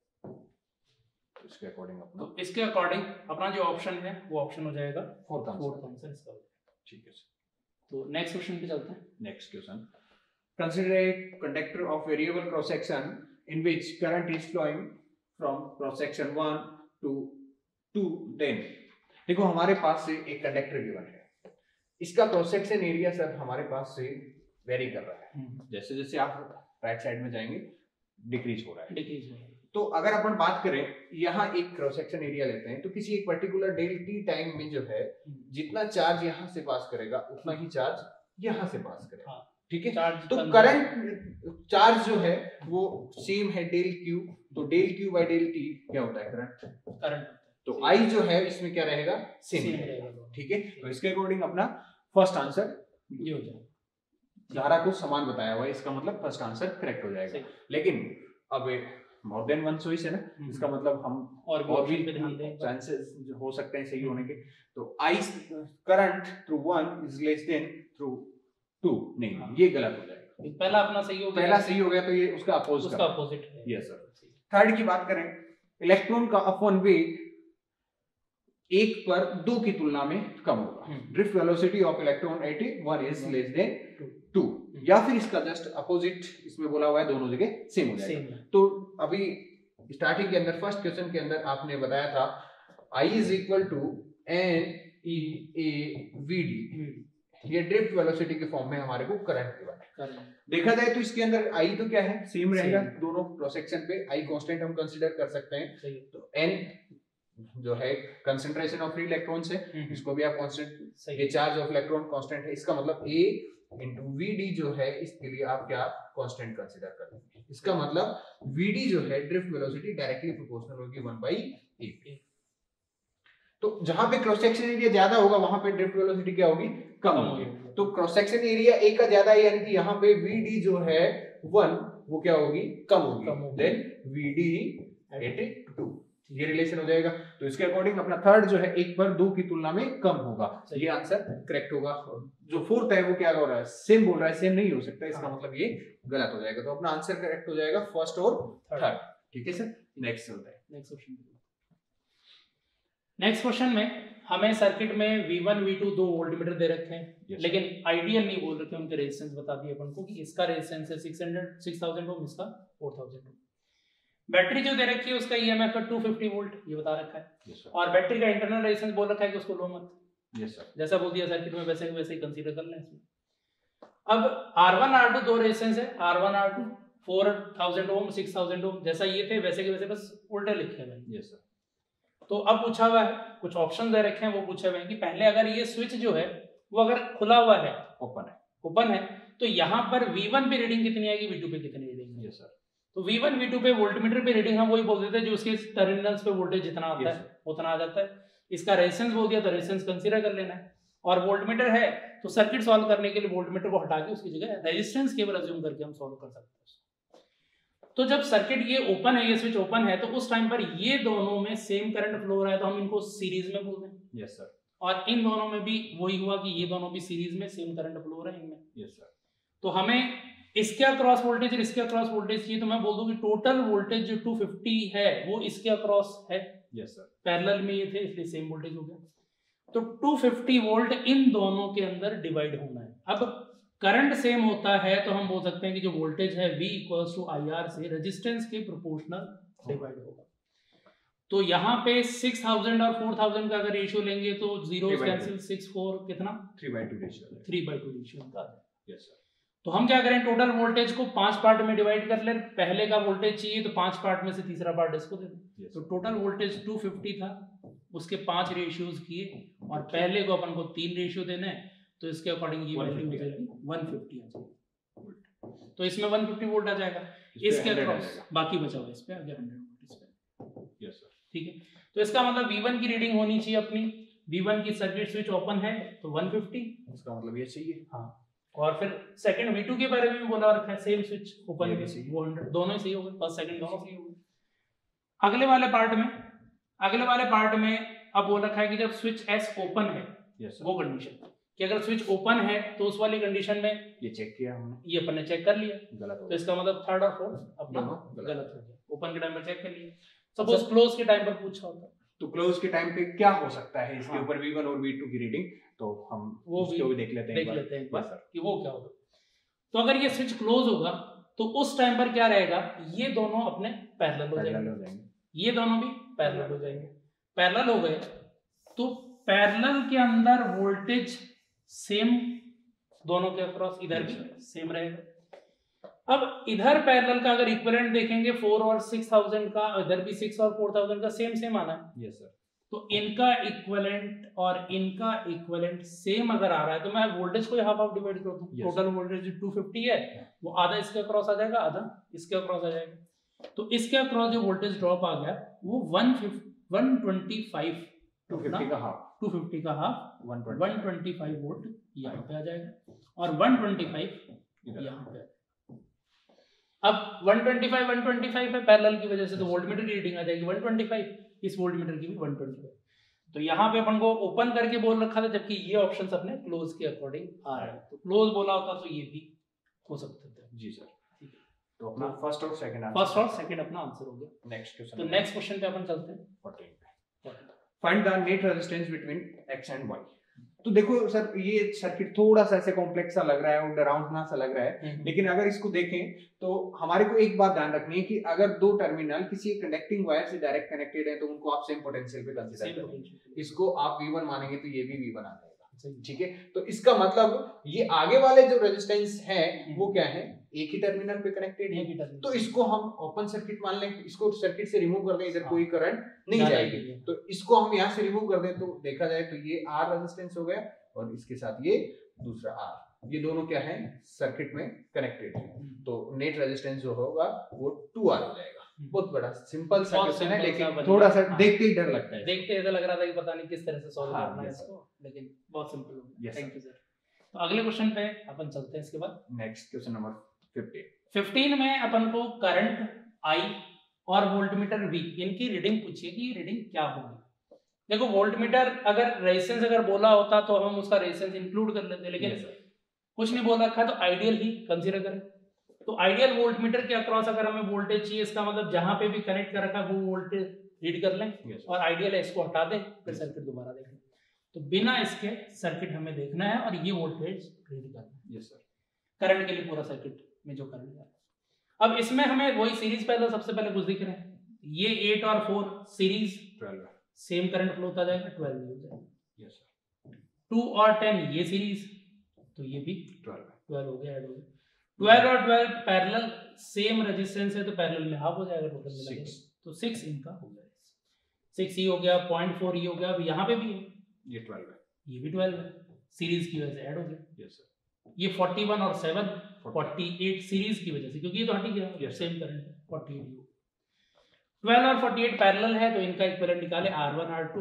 इसके अकॉर्डिंग अपना, तो इसके अकॉर्डिंग अपना जो ऑप्शन है वो ऑप्शन हो जाएगा फोर्थ आंसर इसका। ठीक है सर। तो नेक्स्ट क्वेश्चन पे चलते हैं। Next question, consider a conductor of variable cross section in which current is flowing from cross section 1 to 2 10। देखो हमारे पास से एक कंडक्टर गिवन है, इसका क्रॉस सेक्शन एरिया सर हमारे पास से वेरी कर रहा है, जैसे जैसे आप राइट साइड में जाएंगे डिक्रीज हो रहा है। तो अगर अपन बात करें यहाँ एक क्रॉस सेक्शन एरिया लेते हैं, तो किसी एक पर्टिकुलर डेल टी टाइम में जो है जितना चार्ज यहाँ से पास करेगा उतना ही चार्ज यहाँ से पास करेगा, ठीक है। तो करंट चार्ज जो है वो सेम है डेल क्यू, तो del q by del t क्या होता है करंट, तो आई जो है इसमें क्या रहेगा, सेम रहेगा, ठीक है। तो इसके अकॉर्डिंग अपना फर्स्ट आंसर ये हो जाएगा, धारा को समान बताया हुआ है, इसका मतलब फर्स्ट आंसर करेक्ट हो जाएगा। लेकिन अब मोर देन वन चॉइस है ना, इसका मतलब हम और भी चांसेस हो सकते हैं सही होने के। तो I current through 1 is less than through 2, नहीं ये गलत हो जाएगा, पहला अपना सही हो गया, पहला सही हो गया तो ये उसका अपोजिट है। Yes sir. थर्ड की बात करें, इलेक्ट्रॉन का अपॉन वेट 1 पर 2 की तुलना में कम होगा, drift velocity of electron at 1 is less than 2, या फिर इसका जस्ट अपोजिट इसमें बोला हुआ है, दोनों जगह सेम हो जाएगा। तो अभी स्टार्टिंग के अंदर फर्स्ट क्वेश्चन के अंदर आपने बताया था I is equal to N E A V D, ये ड्रिफ्ट वेलोसिटी के फॉर्म में हमारे को करंट गिवन है। देखा जाए तो इसके अंदर I तो क्या है, सेम रहेगा दोनों क्रॉस सेक्शन पे, I कांस्टेंट हम कंसीडर कर सकते हैं। तो n जो है कंसंट्रेशन ऑफ फ्री इलेक्ट्रॉन्स है, इसको भी आप कांस्टेंट, ये चार्ज ऑफ इलेक्ट्रॉन कांस्टेंट है, इसका मतलब A इंटू VD जो है इसके लिए आप क्या कांस्टेंट कंसीडर कर लेंगे, इसका मतलब VD जो है ड्रिफ्ट वेलोसिटी डायरेक्टली प्रोपोर्शनल होगी 1/8। तो जहां पे क्रॉस सेक्शन एरिया ज्यादा होगा वहां पे ड्रिफ्ट वेलोसिटी क्या होगी, कम होगी। तो क्रॉस सेक्शन एरिया A का ज्यादा है, यानी कि यहाँ पे VD जो है 1 वो क्या होगी, कम होगी, देन VD एट 2, ये रिलेशन हो जाएगा। तो इसके अकॉर्डिंग अपना थर्ड जो है 1 पर 2 की तुलना में कम होगा, ये आंसर करेक्ट होगा। जो फोर्थ है वो क्या हो रहा है, सेम बोल रहा है, सेम नहीं हो सकता, इसका मतलब ये गलत हो जाएगा। तो अपना आंसर करेक्ट हो जाएगा फर्स्ट और थर्ड, ठीक है सर। नेक्स्ट चलते हैं नेक्स्ट क्वेश्चन। नेक्स्ट क्वेश्चन में हमें सर्किट में V1 V2 दो वोल्टमीटर दे रखे हैं, लेकिन आइडियल नहीं बोल रखे, उनके रेजिस्टेंस बता दिए अपन को कि इसका रेजिस्टेंस है 6000 ओम, इसका 4000 ओम। बैटरी जो दे रखी है उसका ईएमएफ है 250 वोल्ट, ये बता रखा है, और बैटरी का इंटरनल रेजिस्टेंस बोल रखा है कि उसको लो मत, जैसा बोल दिया सर्किट में वैसे वैसे ही कंसीडर कर लें इसमें। अब R1 R2 दो रेजिस्टेंस है, R1 R2 4000 ओम 6000 ओम, जैसा ये थे वैसे के वैसे, बस उल्टे लिखे हैं भाई। Yes sir. तो अब पूछा हुआ है, कुछ ऑप्शन दे रखे हैं, वो पूछे हुए हैं कि पहले अगर ये स्विच जो है वो अगर खुला हुआ है, ओपन है, तो यहाँ पर V1 पे रीडिंग कितनी आएगी, V2 पे कितनी रीडिंग है। Yes sir. तो V1 V2 पे वोल्टमीटर पे रीडिंग हम वही बोल देते हैं जो उसके टर्मिनल्स पे वोल्टेज जितना आता है उतना आ जाता है। इसका रेजिस्टेंस बोल दिया तो रेजिस्टेंस कंसीडर कर लेना है, और वोल्टमीटर है तो सर्किट सॉल्व करने के लिए वोल्टमीटर को हटा के उसकी जगह रेजिस्टेंस केवल अज्यूम करके हम सॉल्व कर सकते हैं। तो जब सर्किट ये ओपन है, ये स्विच ओपन है, तो उस टाइम पर ये दोनों में सेम करंट फ्लो हो रहा है, तो हम इनको सीरीज में बोल दें। Yes sir. और इन दोनों में भी वही हुआ कि ये दोनों भी सीरीज में सेम करंट फ्लो हो रहा है इनमें। Yes sir. तो हमें इसके अक्रॉस वोल्टेज और इसके अक्रॉस वोल्टेज चाहिए, तो मैं बोल दूं कि टोटल वोल्टेज जो 250 है वो इसके अक्रॉस है। Yes sir. पैरेलल में ये थे इसलिए सेम वोल्टेज हो गया, तो 250 वोल्ट इन दोनों के अंदर डिवाइड होना है। अब करंट सेम होता है तो हम बोल सकते हैं कि जो वोल्टेज है V = IR से रेजिस्टेंस के प्रोपोर्शनल डिवाइड होगा। तो यहाँ पे 6000 और 4000 का अगर रेशियो लेंगे तो जीरो 3/2 कैंसिल 6 4 कितना 3/2 रेशियो 3/2 रेशियो का। Yes sir. तो हम क्या करें, टोटल वोल्टेज को 5 पार्ट में डिवाइड कर ले। पहले का वोल्टेज चाहिए तो 5 पार्ट में से तीसरा पार्ट इसको दे दें। तो टोटल वोल्टेज 250 था, उसके 5 रेशियोज किए और पहले को अपन को 3 रेशियो देना है, तो इसके अकॉर्डिंग ये वैल्यू हो जाएगी 150 आ जाएगी। तो इसमें 150 वोल्ट आ जाएगा, इसके अक्रॉस बाकी बचा हुआ इस पे आ गया 100 वोल्ट इस पे। Yes sir. ठीक है, तो इसका मतलब V1 की रीडिंग होनी चाहिए अपनी, V1 की सर्किट स्विच ओपन है तो 150, इसका मतलब ये सही है। हाँ, और फिर सेकंड V2 के बारे में भी बोला रखा है, सेम स्विच ओपन है वो 100, दोनों ही सही हो गए, फर्स्ट सेकंड दोनों सही हो गए। अगले वाले पार्ट में अब बोल रखा है कि जब स्विच S ओपन है, वो कंडीशन कि अगर स्विच ओपन है तो उस वाली कंडीशन में ये चेक किया हमने, ये अपन ने चेक कर लिया, गलत हो तो इसका मतलब थर्ड और फोर्थ अपना गलत हो गया। ओपन के टाइम पर चेक कर लिया, सपोज क्लोज के टाइम पर पूछा होता तो क्लोज के टाइम पे क्या हो सकता है इसके ऊपर V1 और V2 की रीडिंग, तो हम वो उसको भी देख लेते हैं एक बार कि वो क्या होगा। तो अगर ये स्विच क्लोज होगा तो उस टाइम पर क्या रहेगा, ये दोनों अपने पैरेलल हो जाएंगे, ये दोनों भी पैरेलल हो जाएंगे। पैरेलल हो गए तो पैरेलल के अंदर वोल्टेज सेम, दोनों के अक्रॉस इधर भी सेम रहेगा। अब इधर पैरेलल का अगर इक्विवेलेंट देखेंगे 4 और 6000 का, इधर भी 6 और 4000 का सेम आना है। Yes sir. तो इनका इक्विवेलेंट और इनका इक्विवेलेंट सेम अगर आ रहा है तो मैं वोल्टेज को हाफ डिवाइड कर दूं। टोटल वोल्टेज 250 है, वो आधा इसके अक्रॉस आ जाएगा, आधा इसके अक्रॉस आ जाएगा। तो इसके अक्रॉस जो वोल्टेज ड्रॉप आ गया वो 125 250 का हाफ 125 वोल्ट यहाँ पे आ जाएगा और 125 यहाँ पे। अब 125 है पैरेलल की वजह से, तो वोल्टमीटर की रीडिंग आ जाएगी 125, इस वोल्टमीटर की भी 125। तो यहाँ पे अपन को ओपन करके बोल रखा था, जबकि ये ऑप्शंस अपने क्लोज के अकॉर्डिंग आ रहे हैं। तो क्लोज बोला होता तो ये भी हो सकते थे। जी सर। तो अपना फर्स्ट और सेकंड अपना आंसर हो गया। नेक्स्ट क्वेश्चन, तो नेक्स्ट क्वेश्चन पे अपन चलते हैं 14 पे। Find the net resistance between x and y। तो देखो सर, ये सर्किट थोड़ा सा ऐसे कॉम्प्लेक्स सा लग रहा है और डरावना सा लग रहा है, लेकिन अगर इसको देखें तो हमारे को एक बात ध्यान रखनी है कि अगर दो टर्मिनल किसी कंडक्टिंग वायर से डायरेक्ट कनेक्टेड है तो उनको आप सेम पोटेंशियल पे कंसीडर करेंगे। इसको आप V1 मानेंगे तो ये भी V1 आ जाएगा, ठीक है। तो इसका मतलब ये आगे वाले जो रेजिस्टेंस है वो क्या है, एक ही टर्मिनल पे कनेक्टेड है। तो इसको हम ओपन सर्किट मान लें, इसको सर्किट से रिमूव कर दें, इधर कोई करंट नहीं जाएगी। तो इसको हम यहाँ से रिमूव कर दें तो देखा जाए तो ये R रेजिस्टेंस हो गया और इसके साथ ये दूसरा R, ये दोनों क्या है सर्किट में कनेक्टेड है। तो नेट रेजिस्टेंस जो होगा वो 2R हो जाएगा। बहुत बड़ा सिंपल सा क्वेश्चन है, लेकिन थोड़ा सा देखते ही डर लगता है, देखते ऐसा लग रहा था कि पता नहीं किस तरह से सॉल्व करना है इसको, लेकिन बहुत सिंपल हो गया। Thank you sir. तो अगले क्वेश्चन पे अपन चलते हैं। इसके बाद नेक्स्ट क्वेश्चन नंबर 15 में अपन को करंट I और वोल्टमीटर V इनकी रीडिंग पूछिए कि रीडिंग क्या होगी। देखो वोल्टमीटर अगर रेजिस्टेंस अगर बोला होता तो हम उसका रेजिस्टेंस इंक्लूड कर लेते, लेकिन कुछ नहीं बोला रखा तो आइडियल ही कंसीडर करें। तो आइडियल वोल्टमीटर के अक्रॉस अगर हमें वोल्टेज चाहिए, इसका मतलब जहां पे भी कनेक्ट कर रखा है वो वोल्टेज रीड कर लें और आइडियल है इसको हटा दें, फिर सर्किट दोबारा देखें। तो बिना इसके सर्किट हमें देखना है और ये वोल्टेज रीड करना है। Yes sir. करंट के लिए पूरा सर्किट में जो करंट जा रहा है। अब इसमें हमें वही सीरीज पहले सबसे पहले कुछ दिख रहे हैं, ये 8 और 4 सीरीज 12 सेम करंट फ्लो होता जाएगा 12 हो जाएगा। Yes sir. 2 और 10 ये सीरीज, तो ये भी 12 हो गया, ऐड हो गया। 12 और 12 पैरेलल सेम रेजिस्टेंस है तो पैरेलल में हाफ हो जाएगा टोटल मिला के, तो 6 इनका हो गया। 6 ये हो गया, 0.4 ये हो गया। अब यहाँ पे भी है, ये 12 है, ये भी 12 है, सीरीज की वजह से ऐड हो गया। Yes sir. ये 41 और 7 48 सीरीज की वजह से, क्योंकि ये तो हट ही गया, सेम करंट है 48। 12 और 48 पैरेलल है तो इनका इक्विवेलेंट निकाले R1 R2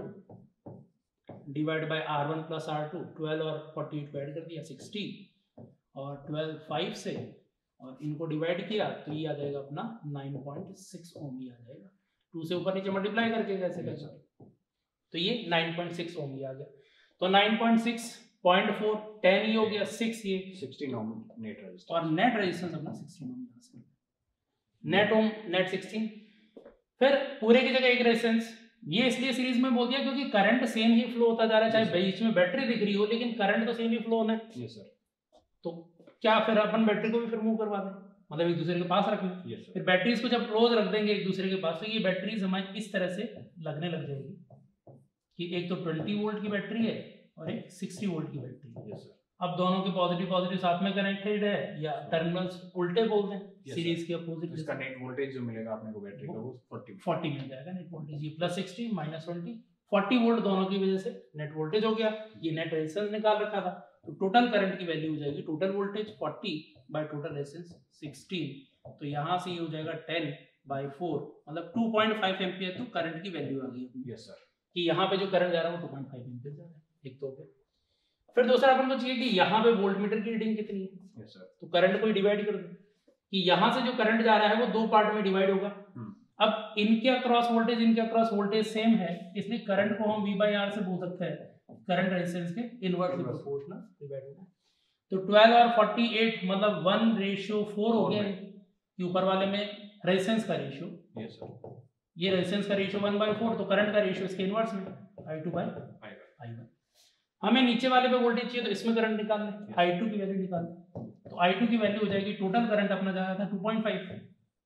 divide by R1 plus R2। 12 और 48 को ऐड कर दिया 60 और 12 5 से और इनको डिवाइड किया तो ये आ जाएगा अपना 9.6 ओम ही आ जाएगा। 2 से ऊपर नीचे मल्टीप्लाई करके कैसे करना, तो ये 9.6 ओम ही आ गया। तो 9.6 0.4 10 ही हो गया, 6 ये 16 ओम नेट रेजिस्टेंस और नेट रेजिस्टेंस अपना 16 ओम यहाँ से नेट ओम नेट 16। फिर पूरे की जगह एक रेजिस्टेंस, ये इसलिए सीरीज में बोल दिया क्योंकि करंट सेम ही फ्लो होता जा रहा है, चाहे बीच में बैटरी दिख रही हो लेकिन करंट तो सेम ही फ्लो होना है। Yes sir. तो क्या फिर अपन बैटरी को भी फिर मूव करवा दें, मतलब एक दूसरे के पास रखना। yes, फिर बैटरीज को जब क्लोज रख देंगे एक दूसरे के पास, तो ये बैटरीज हमारी इस तरह से लगने लग जाएगी कि एक तो 20 वोल्ट की बैटरी है और एक 60 वोल्ट की बैटरी है। yes, अब दोनों के पॉजिटिव पॉजिटिव साथ में कनेक्टेड है या टर्मिनल्स उल्टे बोल दें, yes, सीरीज के अपोजिट। इसका नेट वोल्टेज जो मिलेगा आपने को बैटरी का वो 40 मिल जाएगा नेट वोल्टेज। ये +60 -20 40 वोल्ट दोनों की वजह से नेट वोल्टेज हो गया। ये नेट रेजिस्टेंस निकाल रखा था, तो टोटल करंट की वैल्यू हो जाएगी total voltage 40 by total resistance 16। तो यहाँ से ये हो जाएगा 10/4 मतलब 2.5 एम्पियर। तो करंट की वैल्यू आ गई यस सर, कि यहाँ पे जो करंट जा रहा है वो 2.5 एम्पियर जा रहा है। एक तो हो गया। फिर दूसरा अपन को चाहिए कि यहाँ पे वोल्टमीटर की रीडिंग कितनी है। यस सर, तो करंट को डिवाइड कर दो कि यहाँ से जो करंट जा रहा है वो दो पार्ट में डिवाइड होगा। अब इनके अक्रॉस वोल्टेज इनके अक्रॉस वोल्टेज सेम है, इसलिए करंट को हम V/R से बोल सकते हैं करंट रेजिस्टेंस के इनवर्सली प्रोपोर्शनल डिवाइड होगा। तो 12 और 48 मतलब 1:4 हो गया कि ऊपर वाले में रेजिस्टेंस का रेशियो। यस सर, ये रेजिस्टेंस का रेशियो 1/4, तो करंट का रेशियो इसके इनवर्स में I2/I1। हमें नीचे वाले पे वोल्टेज चाहिए तो इसमें करंट निकाल लें, I2 की वैल्यू निकाल लें। तो I2 की वैल्यू हो जाएगी, टोटल करंट अपना जा रहा था 2.5,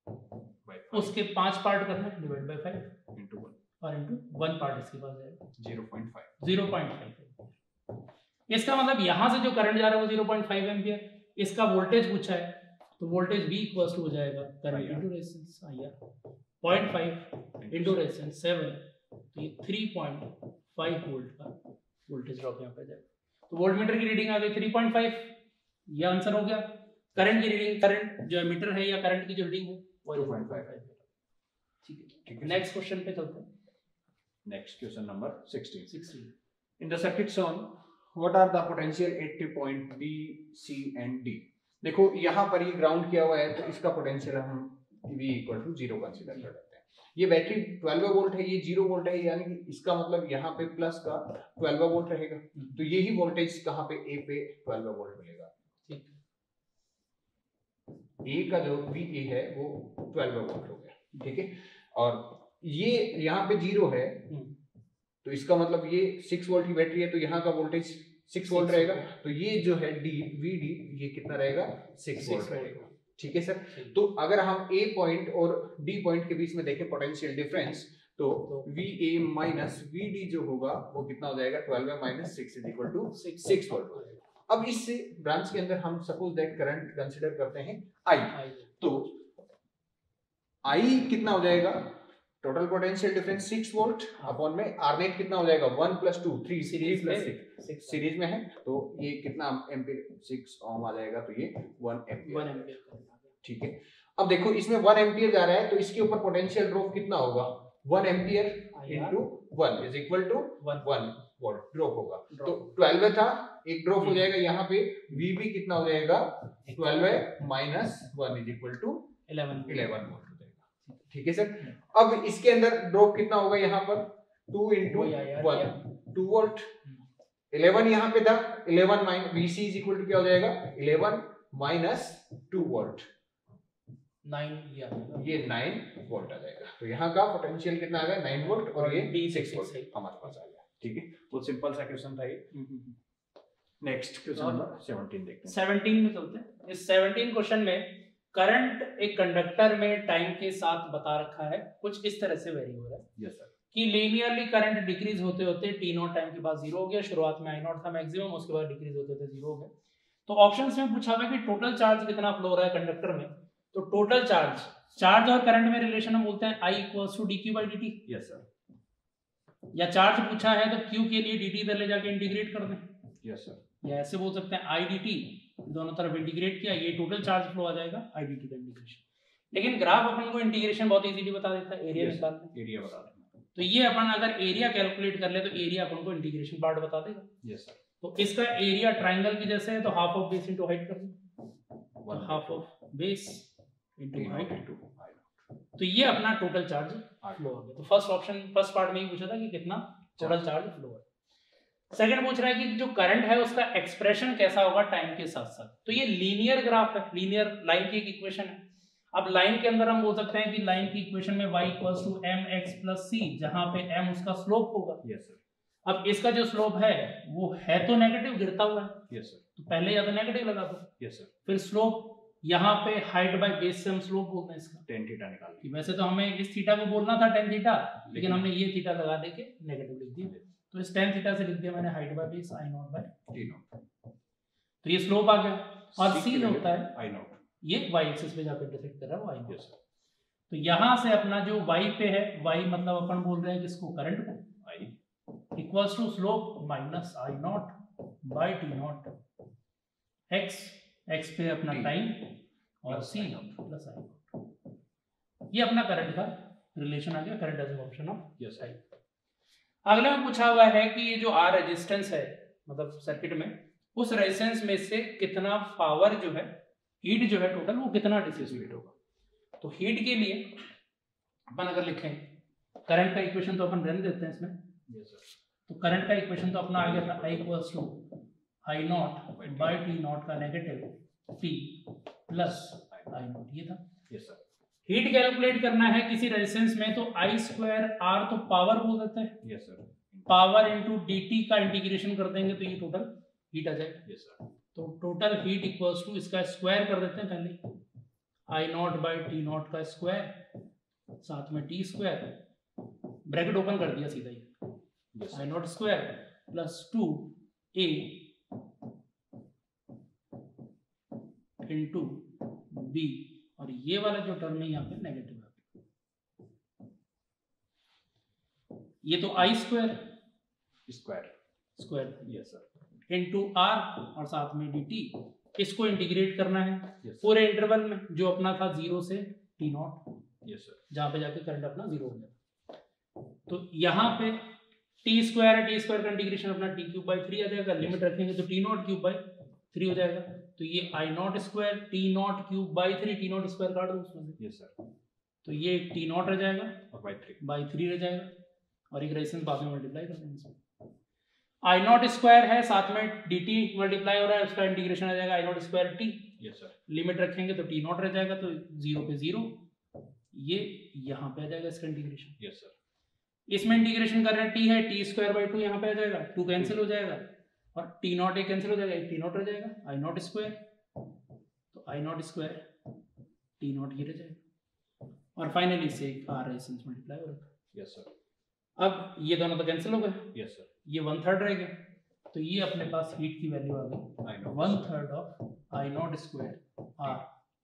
उसके 5 पार्ट करना है डिवाइड बाय 5 into 1 और into 1 पार्ट इसके पास जाएगा 0.5। इसका मतलब यहाँ से जो करंट जा रहा है वो 0.5 एम्पियर। इसका वोल्टेज पूछा है तो वोल्टेज V इक्वल्स टू हो जाएगा current into resistance IR 0.5 into resistance 7, तो ये 3.5 वोल्ट का वोल्टेज ड्रॉप यहाँ पे जाएगा। तो वोल्टमीटर की रीडिंग आ गई 3.5, ये आंसर हो गया। करंट की रीडिंग, करंट जो एमीटर है या करंट की जो रीडिंग है वो 2.5। ठीक है, नेक्स्ट क्वेश्चन पे चलते हैं। Next question number 16। In the circuit shown, what are the potential at point B, C and D? देखो यहाँ पर ये ग्राउंड किया हुआ है तो इसका पोटेंशियल हम V इक्वल टू 0 कंसीडर कर लेते हैं। ये बैटरी 12 वोल्ट है, ये 0 वोल्ट है, यानी कि इसका मतलब यहाँ पे प्लस का 12 वोल्ट रहेगा। तो यही वोल्टेज कहाँ पे A पे 12 वोल्ट मिलेगा। A का जो VA है वो 12 वोल्ट हो गया, ठीक है। और ये यहाँ पे 0 है तो इसका मतलब ये 6 वोल्ट की बैटरी है, तो यहाँ का वोल्टेज 6 वोल्ट रहेगा। तो ये जो है VD ये कितना रहेगा, 6 वोल्ट रहेगा, ठीक है सर। तो अगर हम A पॉइंट और D पॉइंट के बीच में देखें पोटेंशियल डिफरेंस, तो VA माइनस VD जो होगा वो कितना हो जाएगा, 12 minus 6 is equal to 6 volt. अब इस ब्रांच के अंदर हम सपोज दैट करंट कंसीडर करते हैं I, तो I कितना हो जाएगा, total potential difference 6 volt upon में R नेट कितना हो जाएगा 1 + 2 3 + 6 सीरीज में है, तो ये कितना एम्पीयर 6 ओम आ जाएगा, तो ये 1 एम्पीयर, ठीक है। अब देखो इसमें 1 एम्पीयर जा रहा है तो इसके ऊपर पोटेंशियल ड्रॉप कितना होगा, 1 ampere into 1 is equal to 1 volt drop होगा। तो 12 था, एक ड्रॉप हो जाएगा यहाँ पे, VB कितना हो जाएगा 12 minus 1 is equal to 11 volt हो जाएगा, ठीक है सर। अब इसके अंदर ड्रॉप कितना होगा, यहाँ पर 2 into 1 2 वोल्ट, 11 यहाँ पे था, 11 minus VC is equal to क्या हो जाएगा 11 माइनस 2 वोल्ट 9, ये 9 वोल्ट आ जाएगा। तो यहाँ का पोटेंशियल कितना आ गया 9 वोल्ट और ये 6 वोल्ट हमारे पास आ गया, ठीक है। बहुत सिंपल सा क्वेश्चन था ये। नेक्स्ट क्वेश्चन नंबर 17 देखते हैं। 17 में चलते हैं। इस 17 क्वेश्चन में करंट एक कंडक्टर में टाइम के साथ बता रखा है, कुछ इस तरह से वेरी हो रहा है। Yes sir. कि लीनियरली करंट डिक्रीज होते होते T0 टाइम के बाद 0 हो गया, शुरुआत में I0 था मैक्सिमम, उसके बाद डिक्रीज होते होते 0 हो गया। तो ऑप्शंस में पूछा हुआ है कि टोटल चार्ज कितना फ्लो हो रहा है कंडक्टर में, तो टोटल चार्ज और करंट में रिलेशन हम बोलते हैं I = dq/dt। Yes sir. या चार्ज पूछा है तो Q के लिए dt इधर ले जाके इंटीग्रेट कर दें। Yes sir. या ऐसे बोल सकते हैं I dt, दोनों तरफ इंटीग्रेट किया, ये टोटल चार्ज फ्लो आ जाएगा I dt का इंटीग्रेशन। लेकिन ग्राफ अपन को इंटीग्रेशन बहुत इजीली बता देता है, एरिया निकालना, एरिया बता देना। तो ये अपन अगर एरिया कैलकुलेट कर ले तो एरिया अपन को इंटीग्रेशन पार्ट बता देगा। Yes sir. तो इसका एरिया ट्रायंगल की जैसे है तो half of base into height कर दो, half of base into height, तो ये अपना टोटल चार्ज फ्लो हो गया। तो फर्स्ट पार्ट में ही पूछा था कि कितना टोटल चार्ज फ्लो है। सेकंड पूछ रहा है कि जो करंट है उसका एक्सप्रेशन कैसा होगा टाइम के साथ साथ। तो ये लीनियर ग्राफ है, लीनियर लाइन की एक इक्वेशन है। अब लाइन के अंदर हम बोल सकते हैं कि लाइन की इक्वेशन में y = mx + c, जहां पे m उसका स्लोप होगा। Yes sir. अब इसका जो स्लोप है वो है तो नेगेटिव, गिरता हुआ है। Yes sir. तो पहले या तो नेगेटिव लगा दो। Yes sir. फिर स्लोप यहाँ पे हाइट बाय बेस से हम स्लोप बोलते हैं इसका tan थीटा निकाल कि वैसे तो हमें इस थीटा को बोलना था tan थीटा, लेकिन हमने ये थीटा लगा देके नेगेटिव लिख दिया, तो इस tan थीटा से लिख दिया मैंने height by base I naught by t naught, तो ये स्लोप आ गया। और C c की होता है I नॉट, ये y एक्सिस पे जाकर इंटरसेक्ट कर रहा है y नॉट। यस सर, तो यहाँ से अपना जो y पे है, y मतलब अपन बोल रहे हैं किसको, करंट को, I equals to slope minus I naught by t naught, x पे अपना T टाइम और plus c I naught, plus I naught. ये अपना करंट का रिलेशन आ गया, current as a function of yes sir, अगले में पूछा हुआ है कि ये जो R रेजिस्टेंस है मतलब सर्किट में, उस रेजिस्टेंस में से कितना पावर जो है, हीट जो है टोटल, वो कितना डिसिपेट होगा। तो हीट के लिए अपन अगर लिखें करंट का इक्वेशन तो अपन रहने देते हैं इसमें, यस सर, तो करंट का इक्वेशन तो अपना आ गया था I equals to I naught by T naught का negative T plus I naught, ये था। यस सर, हीट कैलकुलेट करना है किसी रेजिस्टेंस में तो I स्क्वायर R तो पावर बोल देते हैं, yes sir, power into dt का इंटीग्रेशन कर देंगे तो ये टोटल हीट आ जाएगा। यस सर, तो टोटल हीट इक्वल्स टू इसका स्क्वायर कर देते हैं पहले, I naught by T naught का स्क्वायर साथ में टी स्क्वायर, ब्रैकेट ओपन कर दिया सीधा ही, yes I naught square plus 2a into b, और ये वाला जो टर्म है यहाँ पे नेगेटिव है, ये तो I square square, square yes sir, into r और साथ में dt, इसको इंटीग्रेट करना है यस पूरे इंटरवल में जो अपना था 0 से t नॉट, यस सर, जहाँ पे जाके करंट अपना 0 हो गया। तो यहाँ पे टी स्क्वायर है, टी स्क्वायर का इंटीग्रेशन अपना टी क्यूब बाई 3 आ जाएगा, लिमिट रखेंगे तो टी नॉट क्यूब बाई 3 हो जाएगा, तो ये I naught square T naught cube by 3, T naught square काट दो उसमें से, यस सर, तो ये टी नॉट रह जाएगा और बाई 3 रह जाएगा, और एक रेजिस्टेंस बाद में मल्टीप्लाई कर देंगे इसमें। I नॉट स्क्वायर है, साथ में dt मल्टीप्लाई हो रहा है, उसका इंटीग्रेशन आ जाएगा I naught square T, yes sir, limit रखेंगे तो टी नॉट रह जाएगा, तो 0 पे 0, ये यहाँ पे आ जाएगा इसका इंटीग्रेशन, यस सर, इसमें इंटीग्रेशन कर रहे हैं टी है, टी स्क्वायर बाई 2 यहाँ पे आ जाएगा, 2 कैंसिल हो जाएगा और टी नॉट एक कैंसिल हो जाएगा, एक टी नॉट रह जाएगा, I नॉट स्क्वायर, तो I naught square T naught ये रह जाएगा, और फाइनली से एक R रेजिस्टेंस मल्टीप्लाई हो रहा है। यस सर, अब ये दोनों तो कैंसिल हो गए, यस सर, ये 1/3 रह गया, तो ये अपने पास हीट की वैल्यू आ गई I naught 1/3 of I naught square R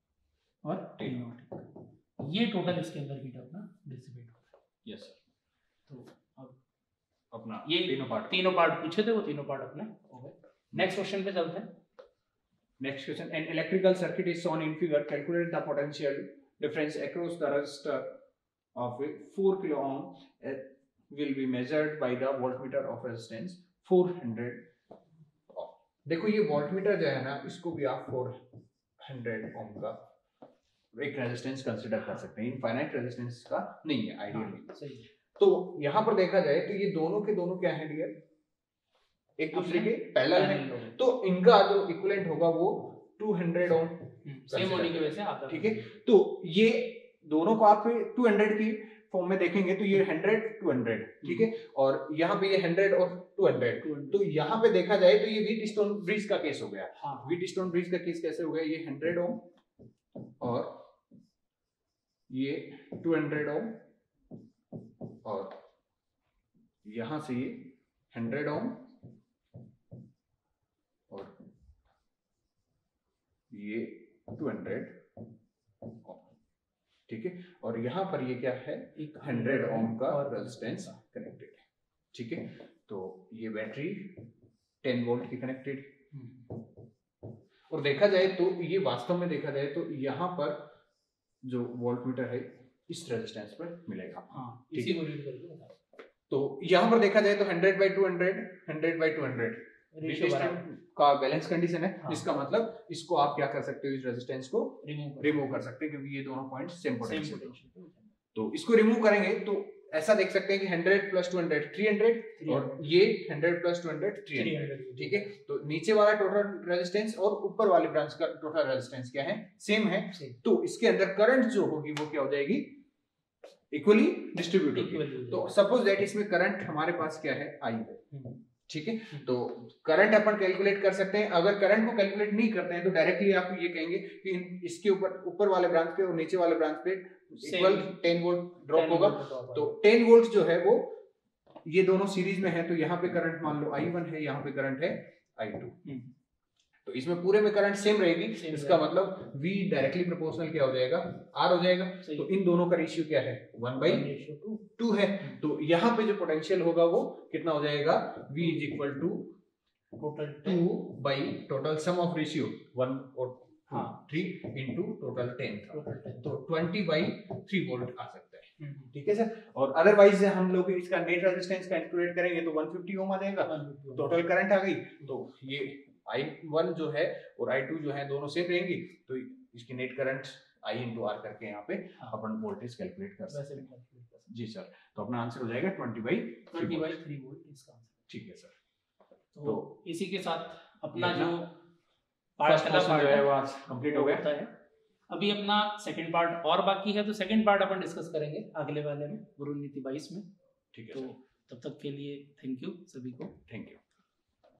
और टी नॉट, ये टोटल इसके अंदर हीट अपना डिसिपेट हो रहा है। यस सर, तो अब अपना ये तीनों पार्ट पूछे थे, वो तीनों पार्ट अपने हो गए। नेक्स्ट क्वेश्चन पे चलते हैं। Next question. An electrical circuit is shown in figure. Calculate the potential difference across the resistor of 4 kilo ohm will be measured by the voltmeter of resistance 400 ohm. देखो ये voltmeter जो है ना, इसको भी आप 400 ओम का एक रेजिस्टेंस कंसीडर कर सकते हैं, इनफाइनाइट रेजिस्टेंस का नहीं है आइडियली। सही है। तो यहाँ पर देखा जाए तो ये दोनों के दोनों क्या है डियर, एक दूसरे के पैरेलल है, तो इनका जो इक्विवेलेंट होगा वो 200 ओम सेम होने की वजह से आता है। ठीक है, तो ये दोनों को आप 200 की फॉर्म में देखेंगे तो ये 100 200, ठीक है, और यहाँ पे ये 100 और 200, तो यहाँ पे देखा जाए तो ये व्हीटस्टोन ब्रिज का केस हो गया। हाँ। व्हीटस्टोन ब्रिज का केस कैसे हो गया, ये 100 ओम और ये 200 ओम, और यहां से ये 100 ओम और ये 200 ओम, ठीक है, और यहां पर ये क्या है, 100 ओम का रेजिस्टेंस कनेक्टेड है, ठीक है। तो ये बैटरी 10 वोल्ट की कनेक्टेड, और देखा जाए तो ये वास्तव में देखा जाए तो यहाँ पर जो वोल्टमीटर है इस रेजिस्टेंस पर मिलेगा। हाँ, इसी को रीड करके बता। तो यहाँ पर देखा जाए तो 100/200 100/200 का बैलेंस कंडीशन है। हाँ। इसका मतलब इसको आप क्या कर सकते हो, इस रेजिस्टेंस को रिमूव कर सकते हैं, क्योंकि ये दोनों पॉइंट सेम पोटेंशियल है। तो इसको रिमूव करेंगे तो ऐसा देख सकते हैं कि 100 + 200 300 और ये 100 + 200 300, ठीक है। तो नीचे वाला टोटल रेजिस्टेंस और ऊपर वाले ब्रांच का टोटल रेजिस्टेंस क्या है, सेम है। तो इसके अंदर करंट जो होगी वो क्या हो जाएगी, इक्वली डिस्ट्रीब्यूट होगी। तो सपोज दैट इसमें करंट हमारे पास क्या है, I है, ठीक है। तो करंट अपन कैलकुलेट कर सकते हैं। अगर करंट को कैलकुलेट नहीं करते हैं तो डायरेक्टली आप ये कहेंगे कि इसके ऊपर वाले ब्रांच पे और नीचे वाले ब्रांच पे इक्वल 10 वोल्ट ड्रॉप होगा। तो 10 वोल्ट जो है वो ये दोनों सीरीज में है, तो यहाँ पे करंट मान लो I1 है, यहाँ पे करंट है I2। तो इसमें पूरे में करंट सेम रहेगी, इसका मतलब V डायरेक्टली प्रोपोर्शनल क्या हो जाएगा, R हो जाएगा। तो इन दोनों का रेशियो क्या है, 1/2 है। तो यहाँ पे जो पोटेंशियल होगा वो कितना हो जाएगा, V is equal to total 2 by total sum of ratio 1 और 3 इंटू टोटल 10 तो 20/3 वोल्ट आ सकता है। ठीक है सर। और अदरवाइज हम लोग इसका नेट रेजिस्टेंस कैलकुलेट करेंगे तो 150 ओम आ जाएगा, टोटल करंट आ गई। तो ये I1 जो है और I2 जो है दोनों सेम रहेंगी, तो इसकी net current I into R करके यहाँ पे अपन वोल्टेज कैलकुलेट कर सकते हैं। जी सर। तो अपना आंसर हो जाएगा 20/3 वोल्ट इसका आंसर। ठीक है सर। तो इसी के साथ अपना जो फर्स्ट पार्ट जो है वो आज कंप्लीट हो गया है। अभी अपना सेकंड पार्ट और बाकी है, तो सेकंड पार्ट अपन डिस्कस करेंगे अगले वाले में, गुरु नीति 22 में। ठीक है। तो तब तक के लिए थैंक यू सभी को। Thank you.